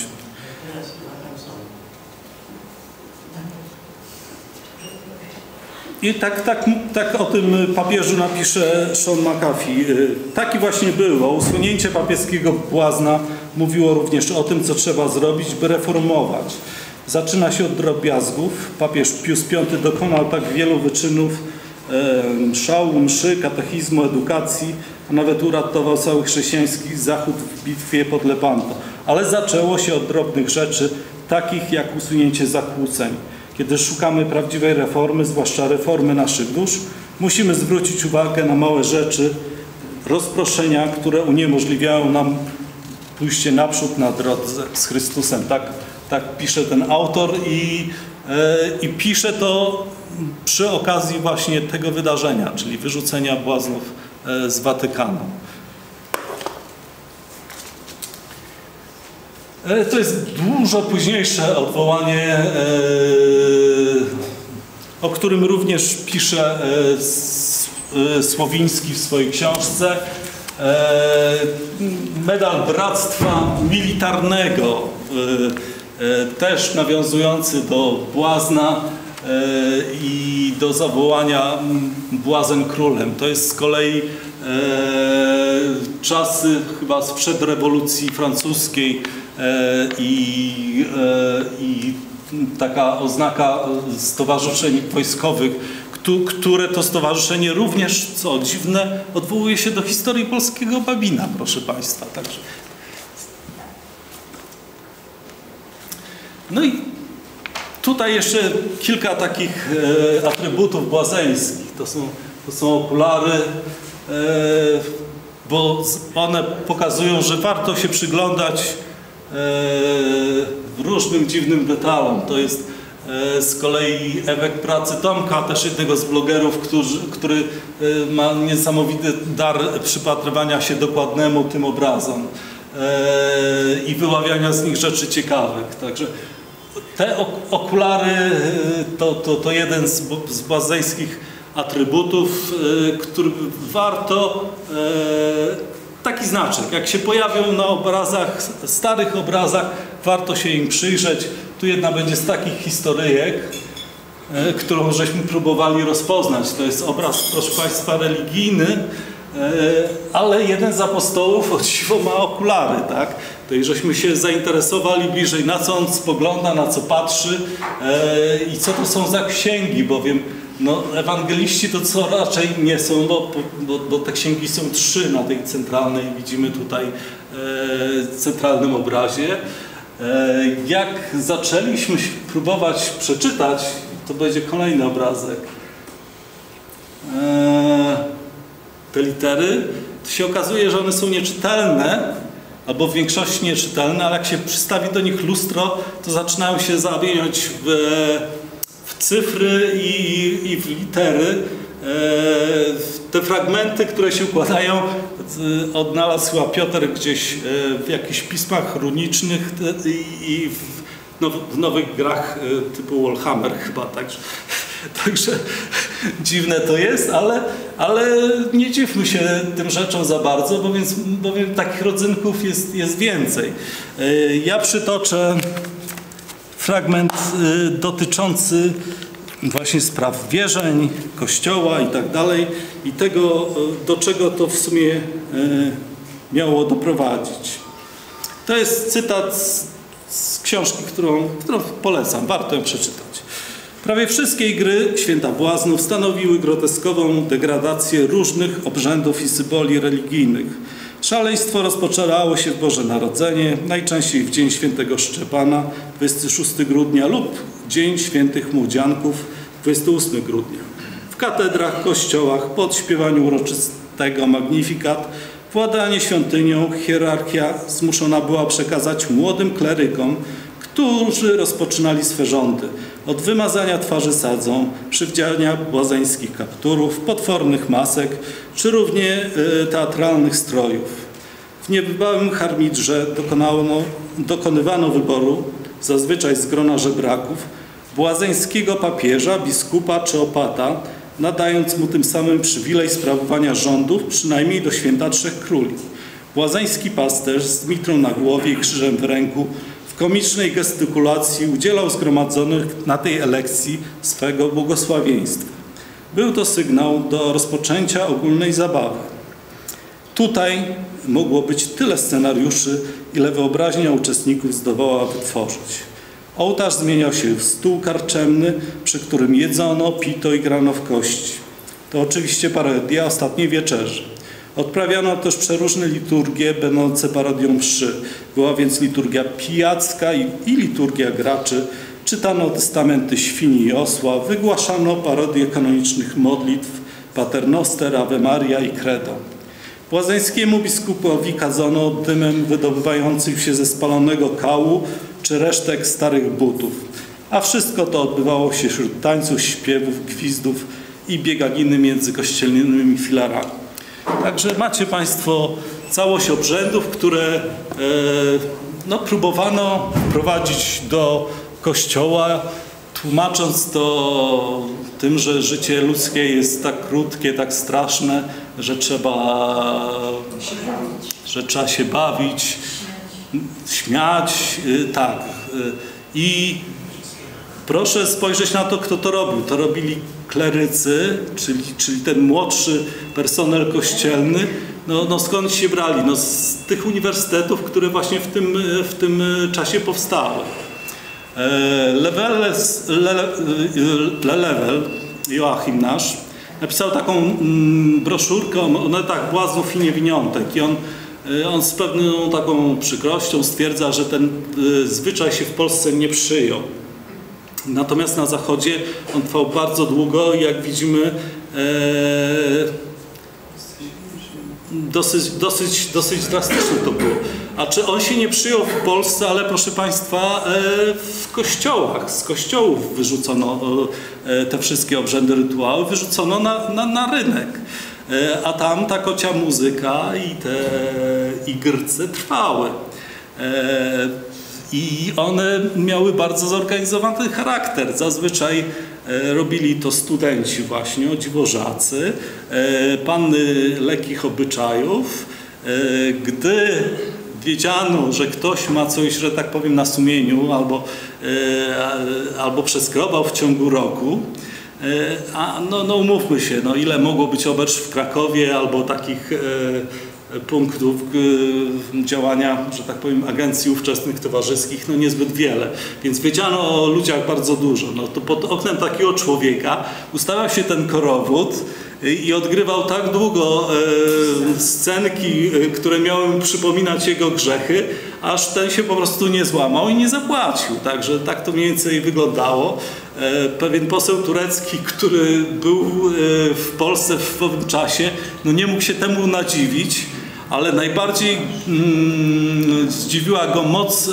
I tak o tym papieżu napisze Sean McAfee. Taki właśnie było. Usunięcie papieskiego błazna mówiło również o tym, co trzeba zrobić, by reformować. Zaczyna się od drobiazgów. Papież Pius V dokonał tak wielu wyczynów, szału, mszy, katechizmu, edukacji, a nawet uratował cały chrześcijański Zachód w bitwie pod Lepanto. Ale zaczęło się od drobnych rzeczy, takich jak usunięcie zakłóceń. Kiedy szukamy prawdziwej reformy, zwłaszcza reformy naszych dusz, musimy zwrócić uwagę na małe rzeczy, rozproszenia, które uniemożliwiają nam pójście naprzód na drodze z Chrystusem. Tak pisze ten autor i pisze to przy okazji właśnie tego wydarzenia, czyli wyrzucenia błaznów z Watykanu. To jest dużo późniejsze odwołanie, o którym również pisze Słowiński w swojej książce. Medal Bractwa Militarnego, też nawiązujący do błazna i do zawołania błazen królem. To jest z kolei czasy chyba sprzed rewolucji francuskiej i taka oznaka stowarzyszeń wojskowych, które to stowarzyszenie również, co dziwne, odwołuje się do historii polskiego Babina, proszę Państwa. Także. No i tutaj jeszcze kilka takich atrybutów błazeńskich. To są okulary, bo one pokazują, że warto się przyglądać różnym dziwnym detalom. To jest z kolei efekt pracy Tomka, też jednego z blogerów, który ma niesamowity dar przypatrywania się dokładnemu tym obrazom i wyławiania z nich rzeczy ciekawych. Także te okulary to jeden z błazeńskich atrybutów, który warto, taki znaczek, jak się pojawią na obrazach, starych obrazach, warto się im przyjrzeć. Tu jedna będzie z takich historyjek, którą żeśmy próbowali rozpoznać. To jest obraz, proszę Państwa, religijny, ale jeden z apostołów o dziwo ma okulary, tak? To i żeśmy się zainteresowali bliżej, na co on spogląda, na co patrzy i co to są za księgi, bowiem no, ewangeliści to co raczej nie są, bo te księgi są 3 na tej centralnej, widzimy tutaj w centralnym obrazie. Jak zaczęliśmy próbować przeczytać, to będzie kolejny obrazek, te litery, to się okazuje, że one są nieczytelne, albo w większości nieczytelne, ale jak się przystawi do nich lustro, to zaczynają się zamieniać w cyfry i w litery. Te fragmenty, które się układają, odnalazł chyba Piotr gdzieś w jakichś pismach runicznych i w nowych grach typu Warhammer chyba. Także dziwne to jest, ale nie dziwmy się tym rzeczom za bardzo, bowiem takich rodzynków jest więcej. Ja przytoczę fragment dotyczący właśnie spraw wierzeń, Kościoła i tak dalej i tego, do czego to w sumie miało doprowadzić. To jest cytat z książki, którą polecam, warto ją przeczytać. Prawie wszystkie gry Święta Błaznów stanowiły groteskową degradację różnych obrzędów i symboli religijnych. Szaleństwo rozpoczęło się w Boże Narodzenie, najczęściej w Dzień Świętego Szczepana, 26 grudnia lub Dzień Świętych Młodzianków, 28 grudnia. W katedrach, kościołach, po odśpiewaniu uroczystego Magnificat, władanie świątynią, hierarchia zmuszona była przekazać młodym klerykom, którzy rozpoczynali swe rządy, od wymazania twarzy sadzą, przywdziania błazeńskich kapturów, potwornych masek, czy równie teatralnych strojów. W niebywałym harmidrze dokonywano wyboru, zazwyczaj z grona żebraków, błazeńskiego papieża, biskupa czy opata, nadając mu tym samym przywilej sprawowania rządów przynajmniej do święta Trzech Króli. Błazeński pasterz z mitrą na głowie i krzyżem w ręku w komicznej gestykulacji udzielał zgromadzonych na tej elekcji swego błogosławieństwa. Był to sygnał do rozpoczęcia ogólnej zabawy. Tutaj mogło być tyle scenariuszy, ile wyobraźnia uczestników zdołała wytworzyć. Ołtarz zmieniał się w stół karczemny, przy którym jedzono, pito i grano w kości. To oczywiście parodia Ostatniej Wieczerzy. Odprawiano też przeróżne liturgie będące parodią mszy. Była więc liturgia pijacka i liturgia graczy. Czytano testamenty świni i osła, wygłaszano parodie kanonicznych modlitw, Paternoster, Ave Maria i Credo. Błazeńskiemu biskupowi kazano dymem wydobywającym się ze spalonego kału czy resztek starych butów. A wszystko to odbywało się wśród tańców, śpiewów, gwizdów i bieganiny między kościelnymi filarami. Także macie Państwo całość obrzędów, które próbowano wprowadzić do Kościoła, tłumacząc to tym, że życie ludzkie jest tak krótkie, tak straszne, że trzeba się bawić, śmiać, tak. I proszę spojrzeć na to, kto to robił. To robili klerycy, czyli ten młodszy personel kościelny. No skąd się brali? No z tych uniwersytetów, które właśnie w tym czasie powstały. Lelewel, Joachim nasz, napisał taką broszurkę o netach błaznów i niewiniątek. I on z pewną taką przykrością stwierdza, że ten zwyczaj się w Polsce nie przyjął. Natomiast na Zachodzie on trwał bardzo długo i jak widzimy dosyć drastyczne to było. A czy on się nie przyjął w Polsce, ale proszę Państwa w kościołach, z kościołów wyrzucono te wszystkie obrzędy, rytuały, wyrzucono na rynek. A tam ta kocia muzyka i te igrce trwały. I one miały bardzo zorganizowany charakter. Zazwyczaj robili to studenci właśnie, o dziwożacy, panny lekkich obyczajów. Gdy wiedziano, że ktoś ma coś, że tak powiem, na sumieniu albo przeskrobał w ciągu roku, a no umówmy się, no ile mogło być obecz w Krakowie albo takich punktów działania, że tak powiem, agencji ówczesnych towarzyskich, no niezbyt wiele. Więc wiedziano o ludziach bardzo dużo. No to pod oknem takiego człowieka ustawiał się ten korowód i odgrywał tak długo scenki, które miały przypominać jego grzechy, aż ten się po prostu nie złamał i nie zapłacił. Także tak to mniej więcej wyglądało. Pewien poseł turecki, który był w Polsce w owym czasie, no nie mógł się temu nadziwić, ale najbardziej zdziwiła go moc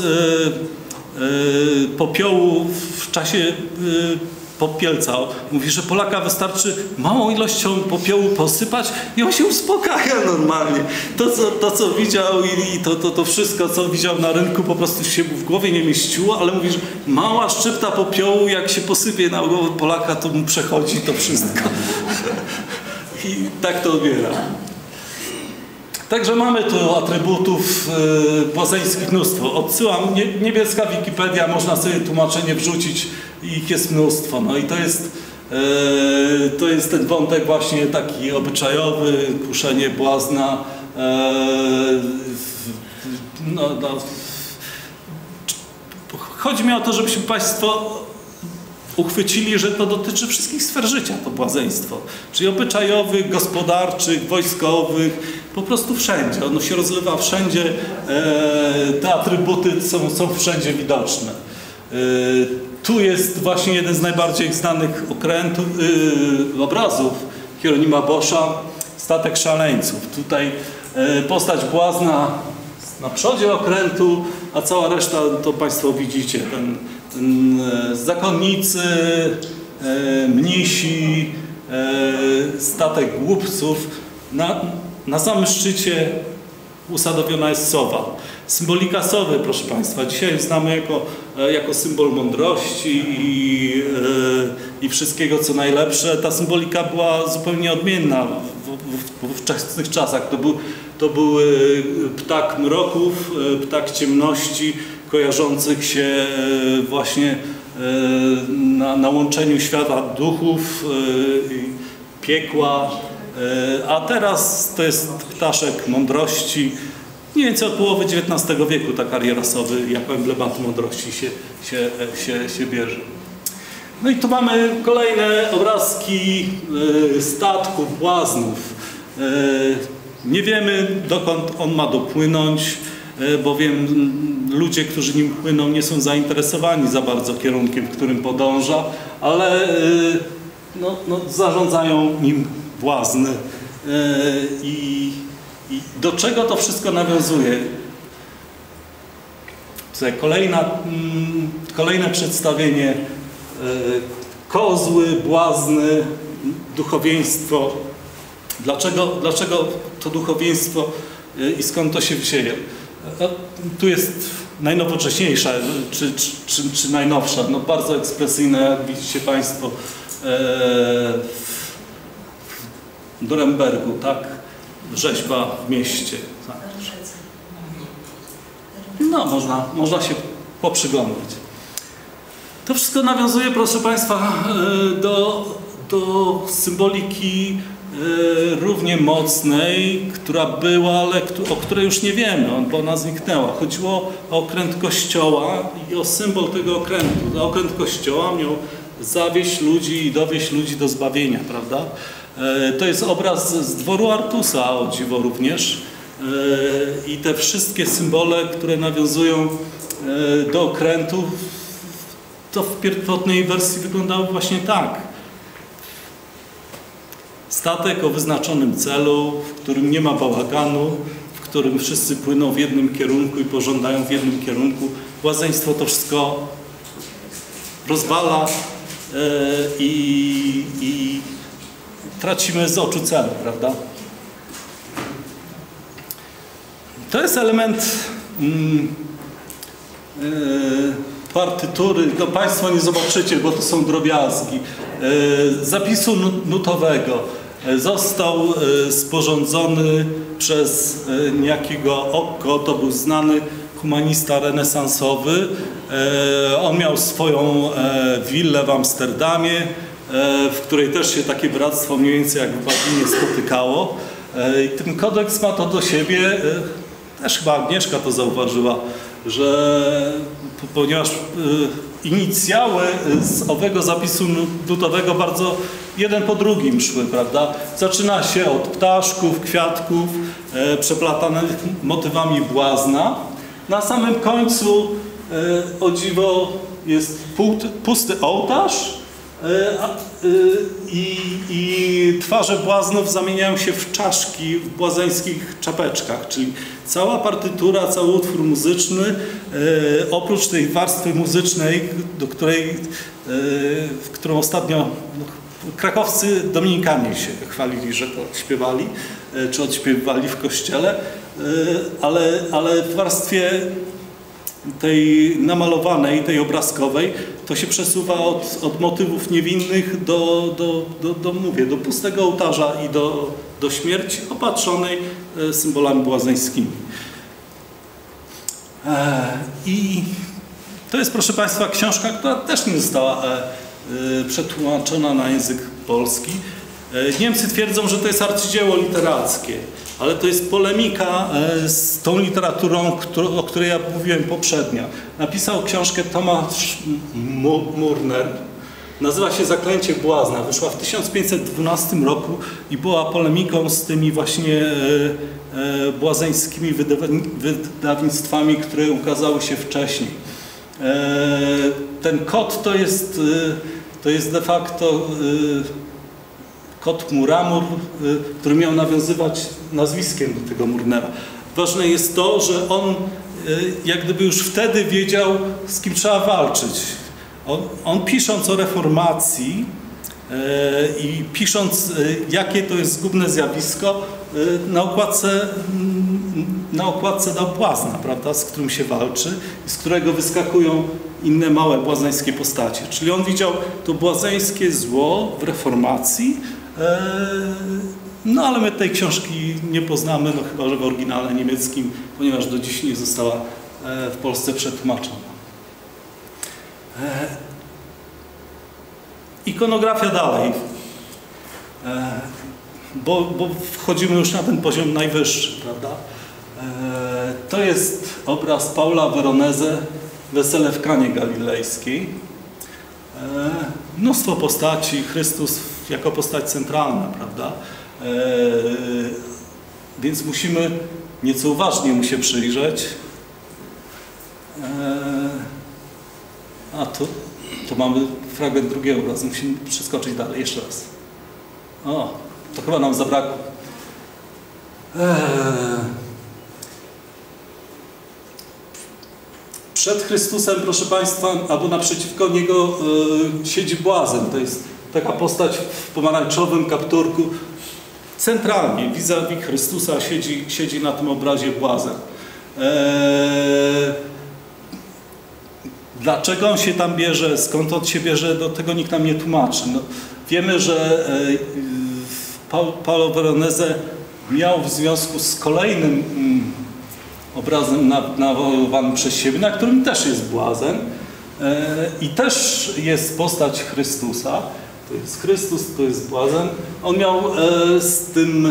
popiołu w czasie popielca. Mówi, że Polaka wystarczy małą ilością popiołu posypać i on się uspokaja normalnie. To co widział i to wszystko, co widział na rynku, po prostu się mu w głowie nie mieściło, ale mówi, że mała szczypta popiołu, jak się posypie na głowę Polaka, to mu przechodzi to wszystko. I tak to odbiera. Także mamy tu atrybutów błazeńskich mnóstwo. Odsyłam, niebieska Wikipedia, można sobie tłumaczenie wrzucić i ich jest mnóstwo. No i to jest ten wątek właśnie taki obyczajowy, kuszenie błazna. Chodzi mi o to, żebyśmy Państwo uchwycili, że to dotyczy wszystkich sfer życia, to błazeństwo. Czyli obyczajowych, gospodarczych, wojskowych, po prostu wszędzie. Ono się rozlewa wszędzie, te atrybuty są wszędzie widoczne. Tu jest właśnie jeden z najbardziej znanych obrazów Hieronima Boscha, Statek szaleńców. Tutaj postać błazna na przodzie okrętu, a cała reszta to Państwo widzicie. Zakonnicy, mnisi, statek głupców. Na samym szczycie usadowiona jest sowa. Symbolika sowy, proszę Państwa, dzisiaj znamy jako symbol mądrości i wszystkiego, co najlepsze. Ta symbolika była zupełnie odmienna w ówczesnych czasach. To był ptak mroków, ptak ciemności, kojarzących się właśnie na łączeniu świata duchów, piekła, a teraz to jest ptaszek mądrości. Mniej więcej od połowy XIX wieku ta kariera sowy jako emblemat mądrości się bierze. No i tu mamy kolejne obrazki obrazki statków, błaznów. Nie wiemy, dokąd on ma dopłynąć, bowiem ludzie, którzy nim płyną, nie są zainteresowani za bardzo kierunkiem, w którym podąża, ale zarządzają nim błazny. I do czego to wszystko nawiązuje? Tutaj kolejne przedstawienie. Kozły, błazny, duchowieństwo. Dlaczego to duchowieństwo i skąd to się wzieje? Tu jest najnowocześniejsza, czy najnowsza, bardzo ekspresyjna, jak widzicie Państwo, w Nurembergu, tak? Rzeźba w mieście. Tak. Można się poprzyglądać. To wszystko nawiązuje, proszę Państwa, do symboliki równie mocnej, która była, ale o której już nie wiemy, bo ona zniknęła. Chodziło o okręt Kościoła i o symbol tego okrętu. Okręt Kościoła miał zawieźć ludzi i dowieźć ludzi do zbawienia, prawda? To jest obraz z dworu Artusa, o dziwo również. I te wszystkie symbole, które nawiązują do okrętu, to w pierwotnej wersji wyglądało właśnie tak. Statek o wyznaczonym celu, w którym nie ma bałaganu, w którym wszyscy płyną w jednym kierunku i pożądają w jednym kierunku. Błazeństwo to wszystko rozwala i tracimy z oczu cel, prawda? To jest element partytury, Państwo nie zobaczycie, bo to są drobiazgi, zapisu nutowego. Został sporządzony przez niejakiego Occo, to był znany humanista renesansowy. On miał swoją willę w Amsterdamie, w której też się takie bractwo mniej więcej jak w Babinie spotykało. I ten kodeks ma to do siebie, też chyba Agnieszka to zauważyła, że ponieważ inicjały z owego zapisu nutowego bardzo jeden po drugim szły, prawda? Zaczyna się od ptaszków, kwiatków, przeplatanych motywami błazna. Na samym końcu, o dziwo, jest pusty ołtarz i twarze błaznów zamieniają się w czaszki w błazeńskich czapeczkach, czyli cała partytura, cały utwór muzyczny, oprócz tej warstwy muzycznej, którą ostatnio krakowscy dominikanie się chwalili, że to śpiewali, czy odśpiewali w kościele, ale w warstwie tej namalowanej, tej obrazkowej, to się przesuwa od motywów niewinnych do pustego ołtarza i do śmierci opatrzonej symbolami błazeńskimi. I to jest, proszę Państwa, książka, która też nie została przetłumaczona na język polski. Niemcy twierdzą, że to jest arcydzieło literackie, ale to jest polemika z tą literaturą, o której ja mówiłem poprzednio. Napisał książkę Tomasz Murner, nazywa się Zaklęcie błazna. Wyszła w 1512 roku i była polemiką z tymi właśnie błazeńskimi wydawnictwami, które ukazały się wcześniej. Ten kod to jest de facto kod Muramur, który miał nawiązywać nazwiskiem do tego Murnera. Ważne jest to, że on jak gdyby już wtedy wiedział, z kim trzeba walczyć. On pisząc o reformacji i pisząc, jakie to jest zgubne zjawisko, na okładce dał błazna, prawda, z którym się walczy i z którego wyskakują inne małe błazeńskie postacie. Czyli on widział to błazeńskie zło w reformacji, no ale my tej książki nie poznamy, no chyba że w oryginale niemieckim, ponieważ do dziś nie została w Polsce przetłumaczona. Ikonografia dalej, bo wchodzimy już na ten poziom najwyższy, prawda? To jest obraz Paula Veronese, Wesele w Kanie Galilejskiej. Mnóstwo postaci, Chrystus jako postać centralna, prawda? Więc musimy nieco uważnie mu się przyjrzeć. A to mamy fragment drugiego obrazu. Musimy przeskoczyć dalej, jeszcze raz. O, to chyba nam zabrakło. Przed Chrystusem, proszę Państwa, albo naprzeciwko Niego siedzi błazen. To jest taka postać w pomarańczowym kapturku. Centralnie, vis-a-vis Chrystusa siedzi na tym obrazie błazen. Dlaczego on się tam bierze, skąd on się bierze, do tego nikt nam nie tłumaczy. No, wiemy, że Paulo Veronese miał w związku z kolejnym obrazem nawoływanym przez siebie, na którym też jest błazen i też jest postać Chrystusa. To jest Chrystus, to jest błazen. On miał z tym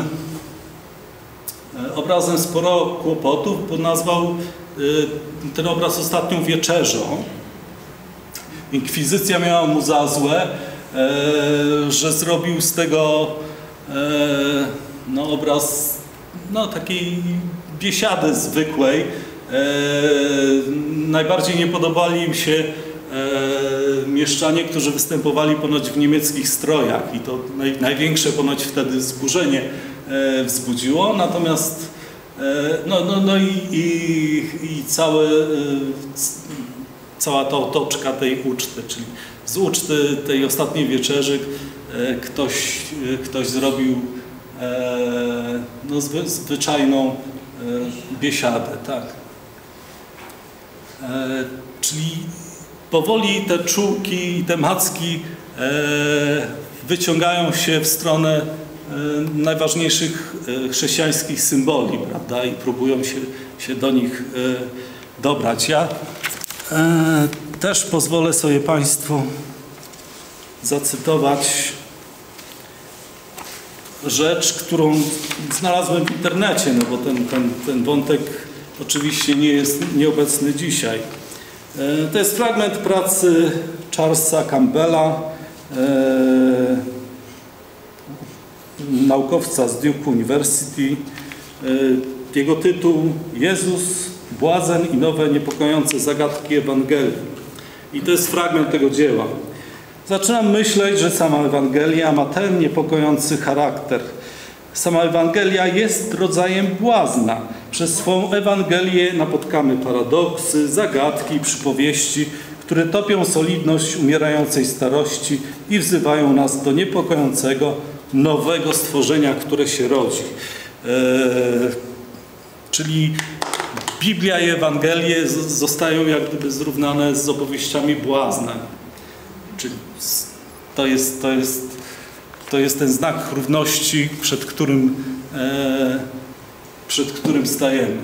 obrazem sporo kłopotów, bo nazwał ten obraz ostatnią wieczerzą. Inkwizycja miała mu za złe, że zrobił z tego obraz takiej biesiady zwykłej. Najbardziej nie podobali im się mieszczanie, którzy występowali ponoć w niemieckich strojach i to największe ponoć wtedy wzburzenie wzbudziło. Natomiast i cała ta otoczka tej uczty, czyli z uczty tej ostatniej wieczerzy ktoś zrobił zwyczajną biesiadę, tak. Czyli powoli te czułki i te macki wyciągają się w stronę najważniejszych chrześcijańskich symboli, prawda, i próbują się do nich dobrać. Ja też pozwolę sobie Państwu zacytować rzecz, którą znalazłem w internecie, no bo ten wątek oczywiście nie jest nieobecny dzisiaj. To jest fragment pracy Charlesa Campbella, naukowca z Duke University. Jego tytuł: Jezus, błazen i nowe niepokojące zagadki Ewangelii. I to jest fragment tego dzieła. Zaczynam myśleć, że sama Ewangelia ma ten niepokojący charakter. Sama Ewangelia jest rodzajem błazna. Przez swą Ewangelię napotkamy paradoksy, zagadki i przypowieści, które topią solidność umierającej starości i wzywają nas do niepokojącego, nowego stworzenia, które się rodzi. Czyli Biblia i Ewangelie zostają jak gdyby zrównane z opowieściami błazna. Czyli to jest ten znak równości, przed którym stajemy.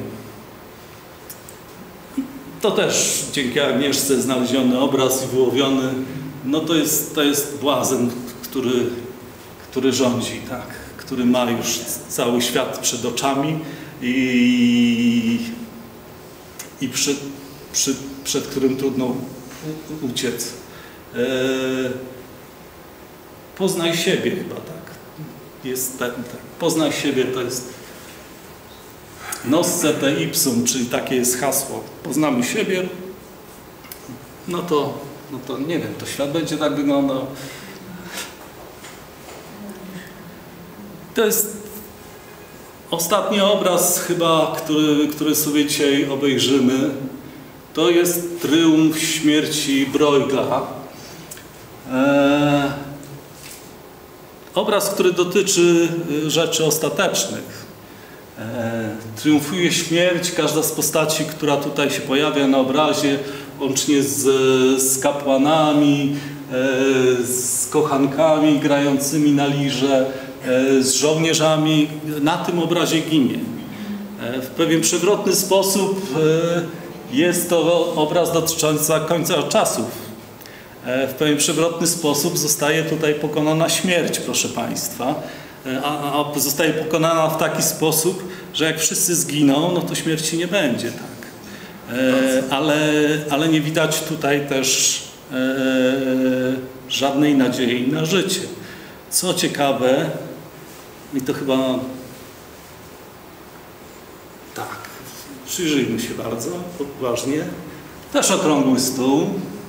To też dzięki Agnieszce znaleziony obraz i wyłowiony. No to jest błazen, który rządzi, tak? Który ma już cały świat przed oczami i przed którym trudno uciec. Poznaj siebie chyba, tak. Jest tak. Poznaj siebie to jest nosce te ipsum, czyli takie jest hasło. Poznamy siebie, no to nie wiem, to świat będzie tak wyglądał. To jest ostatni obraz chyba, który sobie dzisiaj obejrzymy. To jest Tryumf śmierci Bruegela. Obraz, który dotyczy rzeczy ostatecznych. Triumfuje śmierć, każda z postaci, która tutaj się pojawia na obrazie, łącznie z kapłanami, z kochankami grającymi na lirze, z żołnierzami, na tym obrazie ginie. W pewien przewrotny sposób jest to obraz dotyczący końca czasów. W pewien przewrotny sposób zostaje tutaj pokonana śmierć, proszę Państwa, a zostaje pokonana w taki sposób, że jak wszyscy zginą, no to śmierci nie będzie, tak. Ale nie widać tutaj też żadnej nadziei na życie. Co ciekawe, i to chyba tak, przyjrzyjmy się bardzo uważnie, też okrągły stół,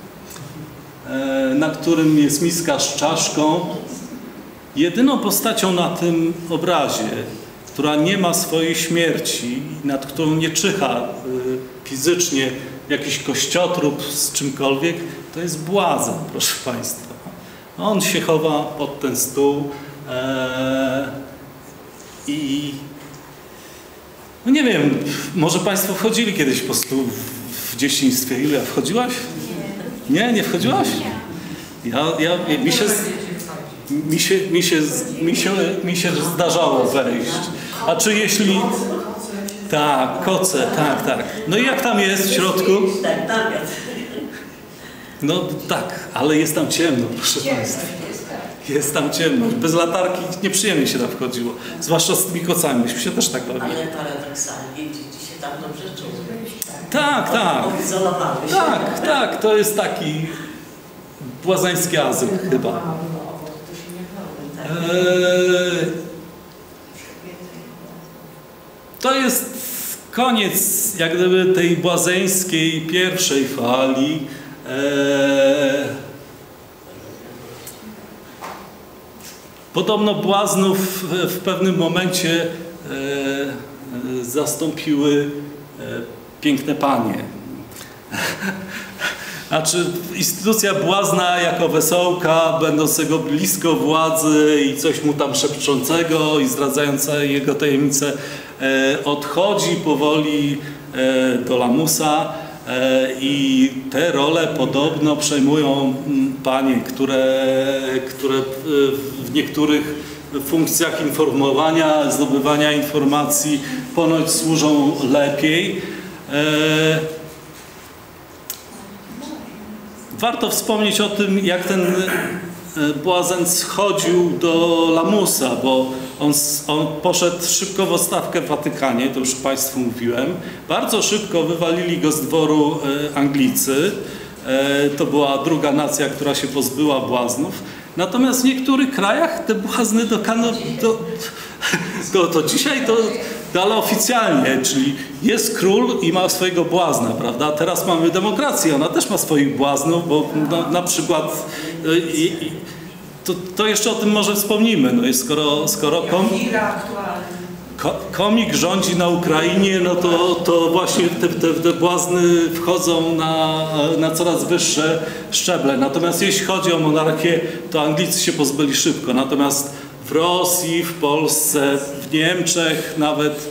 na którym jest miska z czaszką. Jedyną postacią na tym obrazie, która nie ma swojej śmierci, nad którą nie czyha fizycznie jakiś kościotrup z czymkolwiek, to jest błazen, proszę Państwa. On się chowa pod ten stół i no nie wiem, może Państwo wchodzili kiedyś po stół w dzieciństwie. Ile wchodziłaś? Nie, nie wchodziłaś? Mi się zdarzało wejść. A czy jeśli... Tak, koce, tak. No i jak tam jest w środku? No tak, ale jest tam ciemno, proszę Państwa. Jest tam ciemno. Bez latarki nieprzyjemnie się tam wchodziło. Zwłaszcza z tymi kocami. Myśmy się też tak bawili. Ale paradoksalnie dzieci się tam dobrze czuły. Tak. Odizolowały się. Tak. To jest taki błazeński azyl chyba. To jest koniec jak gdyby tej błazeńskiej pierwszej fali. Podobno błaznów w pewnym momencie zastąpiły piękne panie. Znaczy instytucja błazna jako wesołka, będącego blisko władzy i coś mu tam szepczącego i zdradzająca jego tajemnice, odchodzi powoli do lamusa i te role podobno przejmują panie, które w niektórych funkcjach informowania, zdobywania informacji ponoć służą lepiej. Warto wspomnieć o tym, jak ten błazen schodził do lamusa, bo on poszedł szybko w odstawkę w Watykanie, to już Państwu mówiłem. Bardzo szybko wywalili go z dworu Anglicy. To była druga nacja, która się pozbyła błaznów. Natomiast w niektórych krajach te błazny to dzisiaj to ale oficjalnie, czyli jest król i ma swojego błazna, prawda? Teraz mamy demokrację, ona też ma swoich błaznów, bo na przykład to jeszcze o tym może wspomnimy, no i skoro komik rządzi na Ukrainie, no to właśnie te błazny wchodzą na coraz wyższe szczeble. Natomiast jeśli chodzi o monarchię, to Anglicy się pozbyli szybko. Natomiast w Rosji, w Polsce, w Niemczech nawet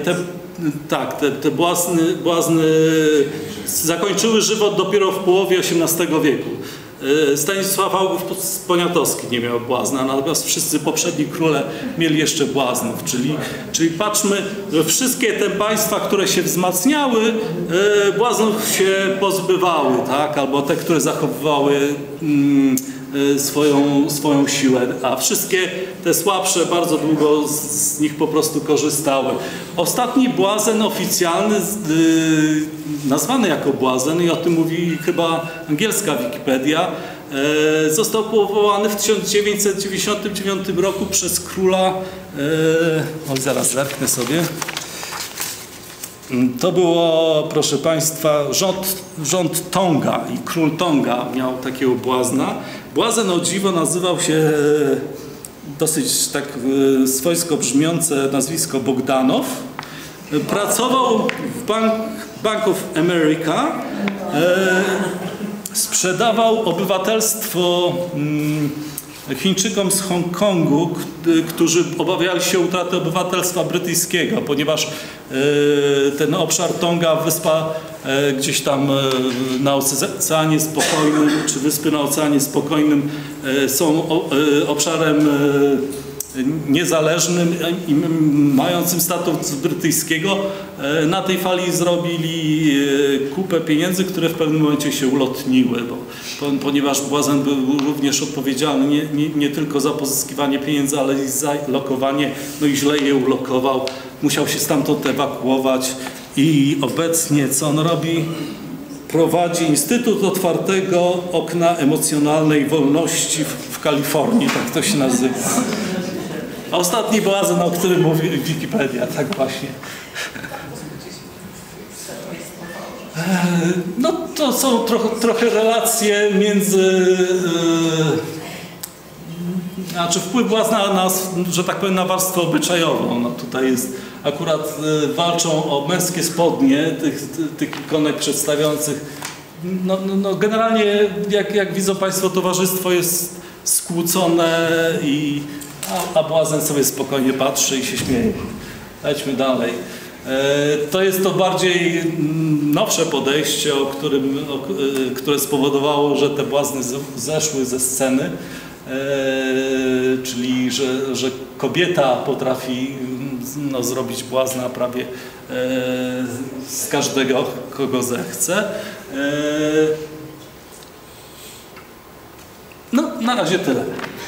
te błazny zakończyły żywot dopiero w połowie XVIII wieku. Stanisław August Poniatowski nie miał błazna, natomiast wszyscy poprzedni króle mieli jeszcze błaznów, czyli patrzmy, że wszystkie te państwa, które się wzmacniały, błaznów się pozbywały, tak? Albo te, które zachowywały swoją siłę, a wszystkie te słabsze bardzo długo z nich po prostu korzystały. Ostatni błazen oficjalny, nazwany jako błazen, i o tym mówi chyba angielska Wikipedia, został powołany w 1999 roku przez króla, zaraz zerknę sobie. To było, proszę Państwa, rząd Tonga i król Tonga miał takiego błazna. Błazen o dziwo nazywał się dosyć tak swojsko brzmiące nazwisko Bogdanow. Pracował w Bank of America. Sprzedawał obywatelstwo Chińczykom z Hongkongu, którzy obawiali się utraty obywatelstwa brytyjskiego, ponieważ ten obszar Tonga, wyspa gdzieś tam na Oceanie Spokojnym, czy wyspy na Oceanie Spokojnym są obszarem niezależnym i mającym status brytyjskiego. Na tej fali zrobili kupę pieniędzy, które w pewnym momencie się ulotniły, ponieważ błazen był również odpowiedzialny nie tylko za pozyskiwanie pieniędzy, ale i za lokowanie, no i źle je ulokował. Musiał się stamtąd ewakuować i obecnie co on robi? prowadzi Instytut Otwartego Okna Emocjonalnej Wolności w Kalifornii, tak to się nazywa. A ostatni błazen, o którym mówi Wikipedia, tak właśnie. No to są trochę relacje między... Znaczy wpływ błazna na, że tak powiem, na warstwę obyczajową. No tutaj jest akurat walczą o męskie spodnie tych ikonek przedstawiających. No generalnie jak widzą Państwo, towarzystwo jest skłócone a błazen sobie spokojnie patrzy i się śmieje. Lećmy dalej. To jest to bardziej nowsze podejście, które spowodowało, że te błazny zeszły ze sceny. Czyli że kobieta potrafi zrobić błazna prawie z każdego, kogo zechce. No, na razie tyle.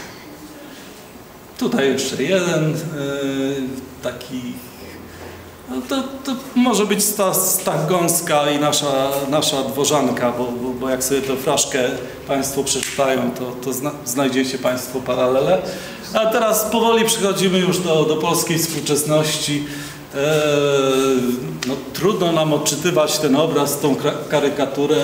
Tutaj jeszcze jeden taki... No to może być Stach Gąska i nasza dworzanka, bo jak sobie tę fraszkę Państwo przeczytają, to znajdziecie Państwo paralele. A teraz powoli przechodzimy już do polskiej współczesności. No, trudno nam odczytywać ten obraz, tą karykaturę,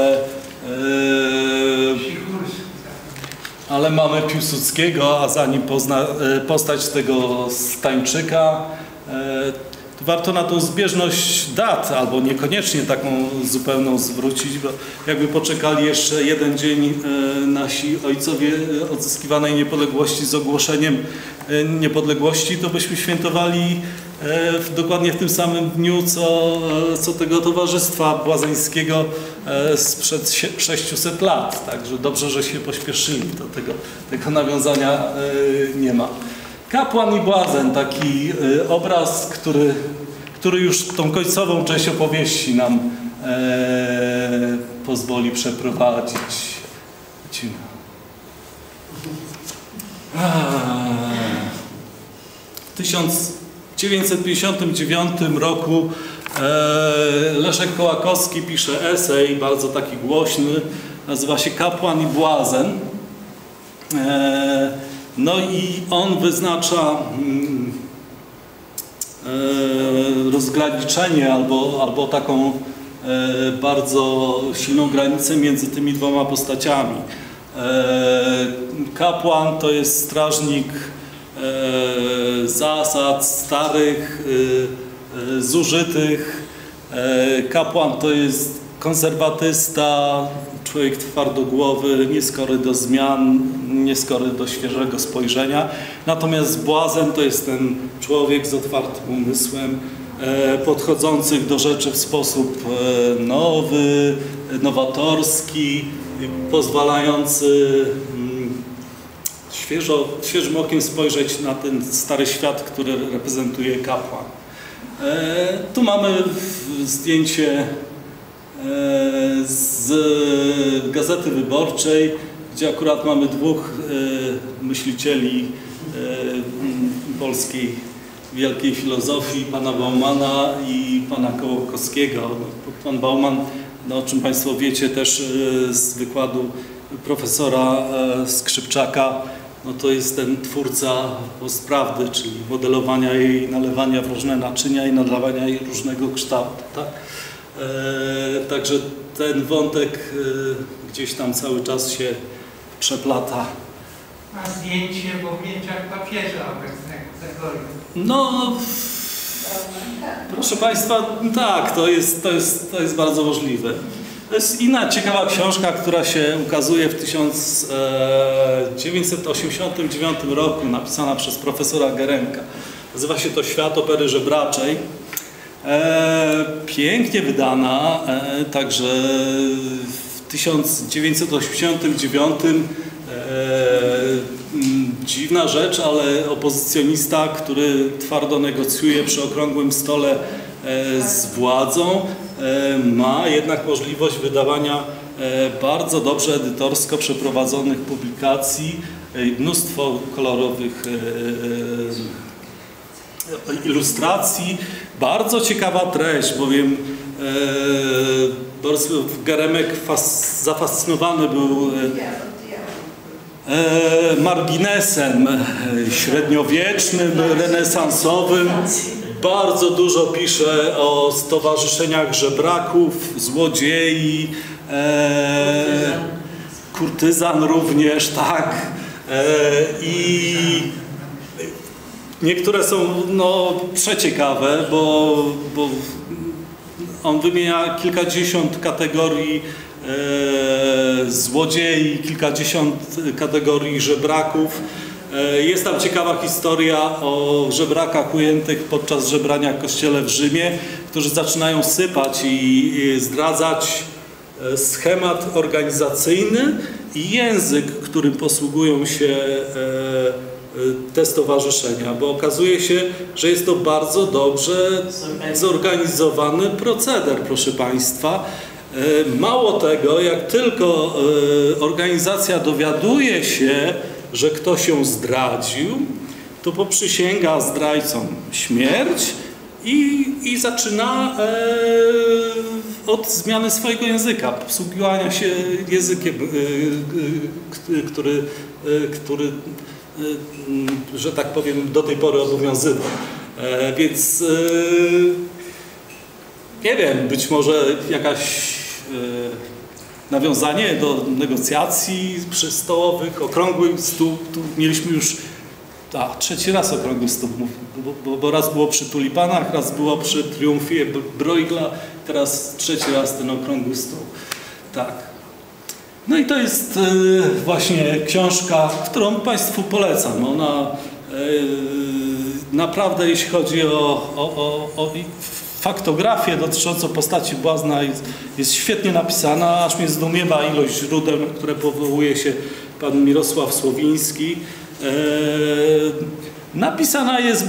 ale mamy Piłsudskiego, a za nim postać tego Stańczyka. Warto na tą zbieżność dat, albo niekoniecznie taką zupełną zwrócić, bo jakby poczekali jeszcze jeden dzień nasi ojcowie odzyskiwanej niepodległości z ogłoszeniem niepodległości, to byśmy świętowali dokładnie w tym samym dniu, co tego Towarzystwa Błazeńskiego sprzed 600 lat. Także dobrze, że się pośpieszyli, to tego nawiązania nie ma. Kapłan i błazen, taki obraz, który już tą końcową część opowieści nam pozwoli przeprowadzić. W 1959 roku Leszek Kołakowski pisze esej, bardzo taki głośny, nazywa się Kapłan i błazen. No i on wyznacza rozgraniczenie albo taką bardzo silną granicę między tymi dwoma postaciami. Kapłan to jest strażnik zasad starych, zużytych. Kapłan to jest konserwatysta, człowiek twardogłowy, nieskory do zmian, nieskory do świeżego spojrzenia. Natomiast błazen to jest ten człowiek z otwartym umysłem, podchodzący do rzeczy w sposób nowy, nowatorski, pozwalający świeżym okiem spojrzeć na ten stary świat, który reprezentuje kapłan. Tu mamy zdjęcie z Gazety Wyborczej, gdzie akurat mamy dwóch myślicieli polskiej wielkiej filozofii, pana Baumana i pana Kołakowskiego. Pan Bauman, o czym Państwo wiecie też z wykładu profesora Skrzypczaka, no to jest ten twórca postprawdy, czyli modelowania jej, nalewania w różne naczynia i nadawania jej różnego kształtu. Tak? Także ten wątek gdzieś tam cały czas się przeplata. A zdjęcie w objęciach papieża obecnego Gregory. No, proszę Państwa, tak, to jest bardzo możliwe. To jest inna ciekawa książka, która się ukazuje w 1989 roku, napisana przez profesora Gerenka. Nazywa się to Świat opery żebraczej. Pięknie wydana, także w 1989 dziwna rzecz, ale opozycjonista, który twardo negocjuje przy okrągłym stole z władzą, ma jednak możliwość wydawania bardzo dobrze edytorsko przeprowadzonych publikacji, mnóstwo kolorowych ilustracji. Bardzo ciekawa treść, bowiem Borysław Geremek zafascynowany był marginesem średniowiecznym, renesansowym. Bardzo dużo pisze o stowarzyszeniach żebraków, złodziei, kurtyzan również, tak. I niektóre są przeciekawe, bo on wymienia kilkadziesiąt kategorii złodziei, kilkadziesiąt kategorii żebraków. Jest tam ciekawa historia o żebrakach ujętych podczas żebrania w kościele w Rzymie, którzy zaczynają sypać i zdradzać schemat organizacyjny i język, którym posługują się te stowarzyszenia, bo okazuje się, że jest to bardzo dobrze zorganizowany proceder, proszę Państwa. Mało tego, jak tylko organizacja dowiaduje się, że ktoś ją zdradził, to poprzysięga zdrajcom śmierć i zaczyna od zmiany swojego języka, posługiwania się językiem, który że tak powiem, do tej pory obowiązywał. Więc nie wiem, być może jakaś nawiązanie do negocjacji przystołowych, okrągły stół. Tu mieliśmy już trzeci raz okrągły stół, bo raz było przy tulipanach, raz było przy triumfie Bruegla, teraz trzeci raz ten okrągły stół. Tak. No i to jest właśnie książka, którą Państwu polecam. Ona naprawdę, jeśli chodzi o faktografię dotyczącą postaci Błazna, jest świetnie napisana, aż mnie zdumiewa ilość źródeł, na które powołuje się pan Mirosław Słowiński. Napisana jest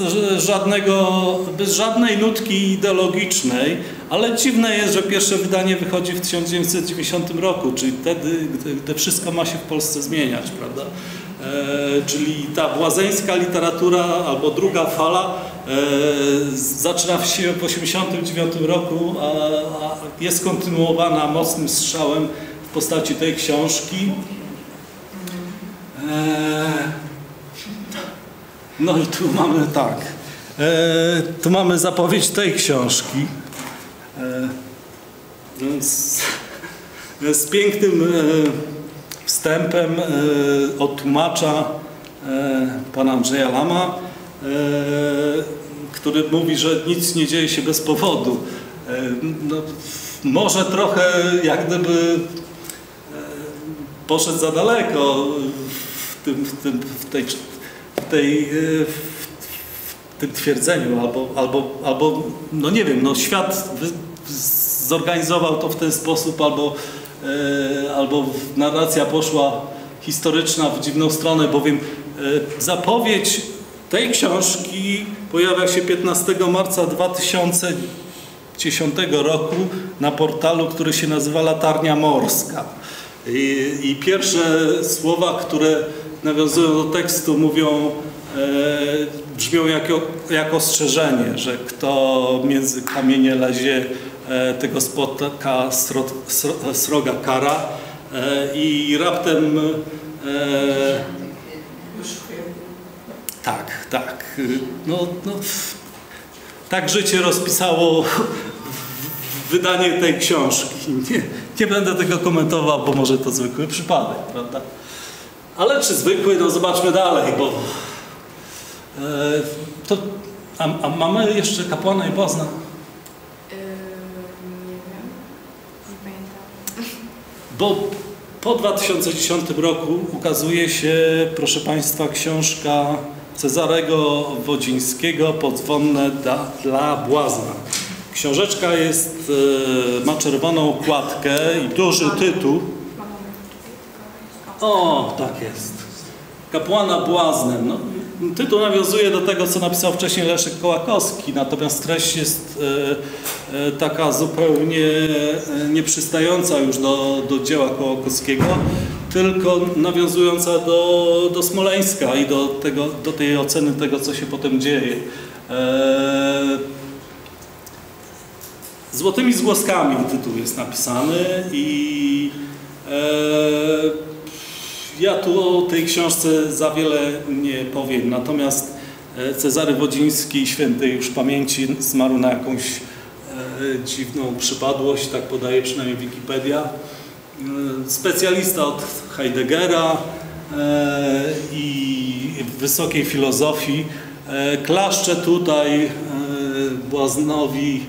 bez żadnej nutki ideologicznej, ale dziwne jest, że pierwsze wydanie wychodzi w 1990 roku, czyli wtedy, gdy wszystko ma się w Polsce zmieniać, prawda? Czyli ta błazeńska literatura albo druga fala zaczyna się w 1989 roku, a jest kontynuowana mocnym strzałem w postaci tej książki. No i tu mamy tak, tu mamy zapowiedź tej książki z pięknym wstępem od tłumacza pana Andrzeja Lama, który mówi, że nic nie dzieje się bez powodu. No, może trochę jak gdyby poszedł za daleko w tym twierdzeniu, albo no nie wiem, no świat zorganizował to w ten sposób, albo narracja poszła historyczna w dziwną stronę, bowiem zapowiedź tej książki pojawia się 15 marca 2010 roku na portalu, który się nazywa Latarnia Morska. I pierwsze słowa, które nawiązują do tekstu, brzmią jak ostrzeżenie, że kto między kamienie lezie, tego spotka sroga kara. I raptem tak. No, tak życie rozpisało wydanie tej książki. Nie będę tego komentował, bo może to zwykły przypadek, prawda? Ale czy zwykły? No zobaczmy dalej, bo a mamy jeszcze Kapłana i Błazna? Nie wiem, nie pamiętam. Bo po 2010 roku ukazuje się, proszę Państwa, książka Cezarego Wodzińskiego Podzwonne dla Błazna. Książeczka ma czerwoną okładkę i duży tytuł. O, tak jest. Kapłana Błaznem. No, tytuł nawiązuje do tego, co napisał wcześniej Leszek Kołakowski, natomiast treść jest taka zupełnie nieprzystająca już do dzieła Kołakowskiego, tylko nawiązująca do Smoleńska i do tej oceny tego, co się potem dzieje. Złotymi zgłoskami tytuł jest napisany i ja tu o tej książce za wiele nie powiem, natomiast Cezary Wodziński, świętej już pamięci, zmarł na jakąś dziwną przypadłość, tak podaje przynajmniej Wikipedia. Specjalista od Heideggera i wysokiej filozofii, klaszcze tutaj błaznowi,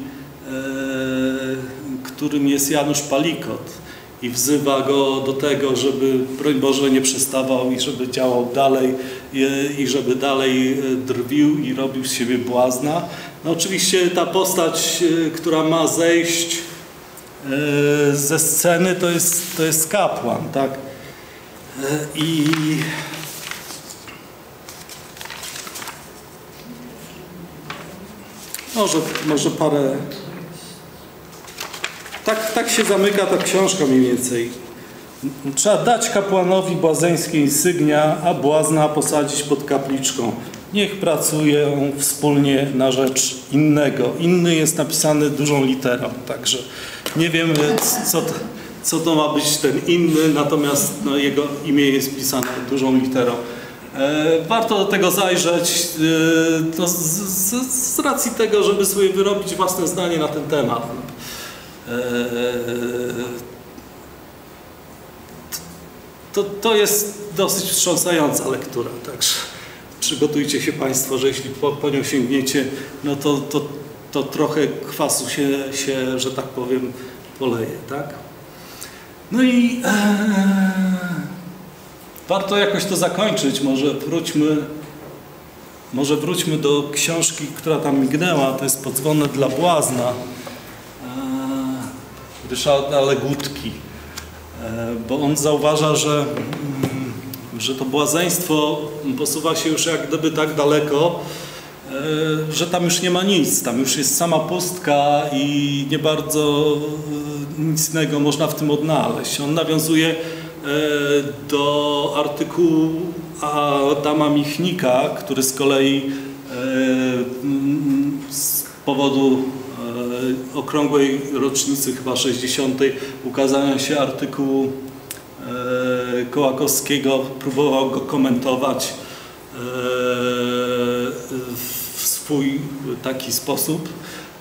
którym jest Janusz Palikot, i wzywa go do tego, żeby, broń Boże, nie przestawał i żeby działał dalej i żeby dalej drwił i robił z siebie błazna. No oczywiście ta postać, która ma zejść ze sceny, to jest kapłan, tak? I może parę... Tak się zamyka ta książka mniej więcej. Trzeba dać kapłanowi błazeńskie insygnia, a błazna posadzić pod kapliczką. Niech pracują wspólnie na rzecz innego. Inny jest napisany dużą literą, także nie wiem, co to ma być ten inny, natomiast no, jego imię jest pisane dużą literą. Warto do tego zajrzeć to z racji tego, żeby sobie wyrobić własne zdanie na ten temat. To jest dosyć wstrząsająca lektura, także przygotujcie się Państwo, że jeśli po nią sięgniecie, no to trochę kwasu się, że tak powiem, poleje, tak? No i warto jakoś to zakończyć, może wróćmy do książki, która tam mignęła, to jest Podzwonek dla błazna Ryszarda Legutki, bo on zauważa, że to błazeństwo posuwa się już jak gdyby tak daleko, że tam już nie ma nic, tam już jest sama pustka i nie bardzo nic innego można w tym odnaleźć. On nawiązuje do artykułu Adama Michnika, który z kolei z powodu okrągłej rocznicy, chyba 60. ukazania się artykułu Kołakowskiego, próbował go komentować w swój taki sposób,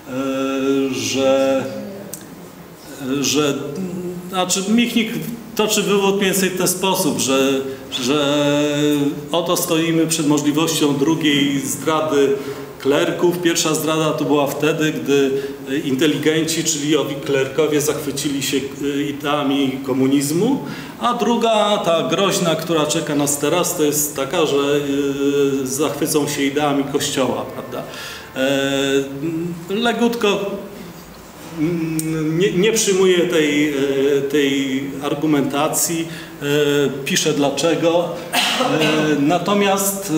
znaczy Michnik toczy wywód mniej więcej w ten sposób, że oto stoimy przed możliwością drugiej zdrady klerków. Pierwsza zdrada to była wtedy, gdy inteligenci, czyli owi klerkowie, zachwycili się ideami komunizmu, a druga, ta groźna, która czeka nas teraz, to jest taka, że zachwycą się ideami Kościoła, prawda? Legutko nie przyjmuje tej argumentacji, pisze dlaczego, natomiast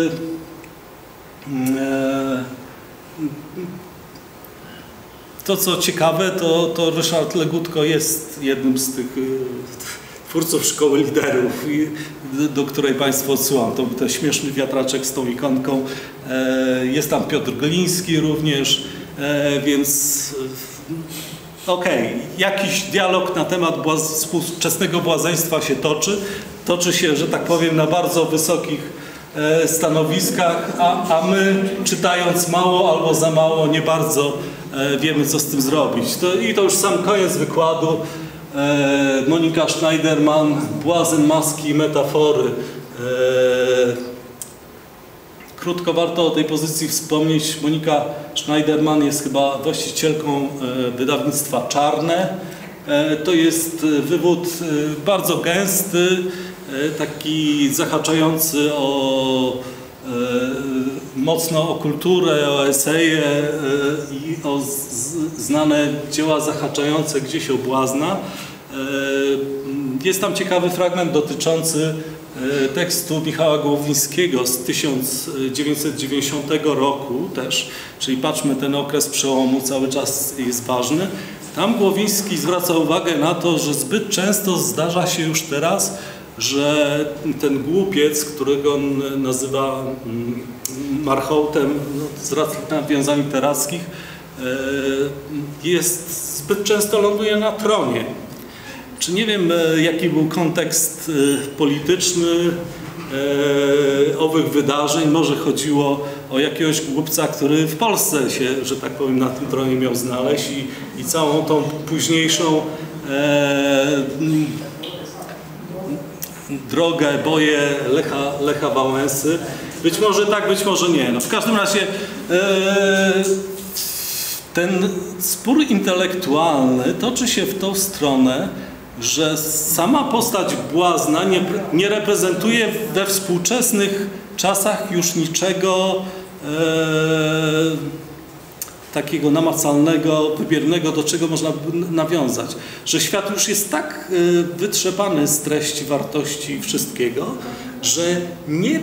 to, co ciekawe, to Ryszard Legutko jest jednym z tych twórców Szkoły Liderów, do której Państwu odsyłam. To był ten śmieszny wiatraczek z tą ikonką. Jest tam Piotr Gliński również, więc okej, jakiś dialog na temat współczesnego błazeństwa się toczy. Toczy się, że tak powiem, na bardzo wysokich stanowiskach, a my, czytając mało albo za mało, nie bardzo wiemy, co z tym zrobić. I to już sam koniec wykładu. Monika Schneiderman, Błazen, maski i metafory. Krótko warto o tej pozycji wspomnieć. Monika Schneiderman jest chyba właścicielką wydawnictwa Czarne. To jest wywód bardzo gęsty, taki zahaczający mocno o kulturę, o eseje i o znane dzieła zahaczające gdzieś o błazna. Jest tam ciekawy fragment dotyczący tekstu Michała Gołowińskiego z 1990 roku też, czyli patrzmy, ten okres przełomu cały czas jest ważny. Tam Głowiński zwraca uwagę na to, że zbyt często zdarza się już teraz, że ten głupiec, którego on nazywa marchołtem z racji nawiązań literackich, zbyt często ląduje na tronie. Czy nie wiem, jaki był kontekst polityczny owych wydarzeń? Może chodziło o jakiegoś głupca, który w Polsce się, że tak powiem, na tym tronie miał znaleźć i całą tą późniejszą drogę, boję Lecha Wałęsy. Być może tak, być może nie. No w każdym razie ten spór intelektualny toczy się w tą stronę, że sama postać Błazna nie reprezentuje we współczesnych czasach już niczego takiego namacalnego, wybiernego, do czego można nawiązać. Że świat już jest tak wytrzepany z treści, wartości wszystkiego, że nie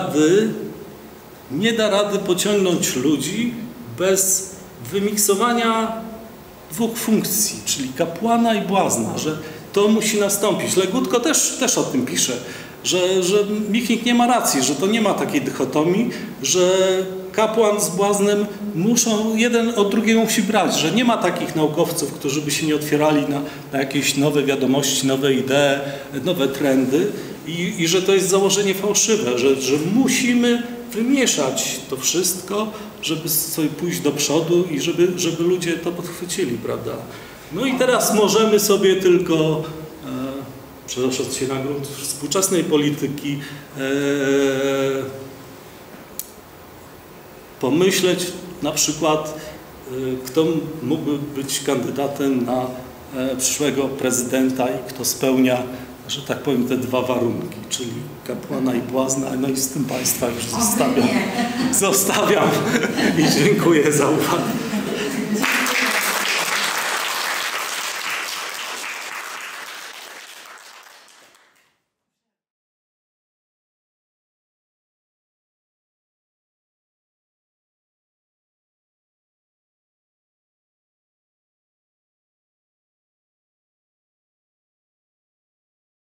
da rady pociągnąć ludzi bez wymiksowania dwóch funkcji, czyli kapłana i błazna, że to musi nastąpić. Legutko też o tym pisze, że Michnik nie ma racji, że to nie ma takiej dychotomii, że kapłan z błaznem muszą, jeden od drugiego musi brać, że nie ma takich naukowców, którzy by się nie otwierali na jakieś nowe wiadomości, nowe idee, nowe trendy i że to jest założenie fałszywe, że musimy wymieszać to wszystko, żeby sobie pójść do przodu i żeby ludzie to podchwycili, prawda? No i teraz możemy sobie tylko, przenosząc się na grunt współczesnej polityki, pomyśleć na przykład, kto mógłby być kandydatem na przyszłego prezydenta i kto spełnia, że tak powiem, te dwa warunki, czyli kapłana i błazna. No i z tym Państwa już zostawiam i dziękuję za uwagę.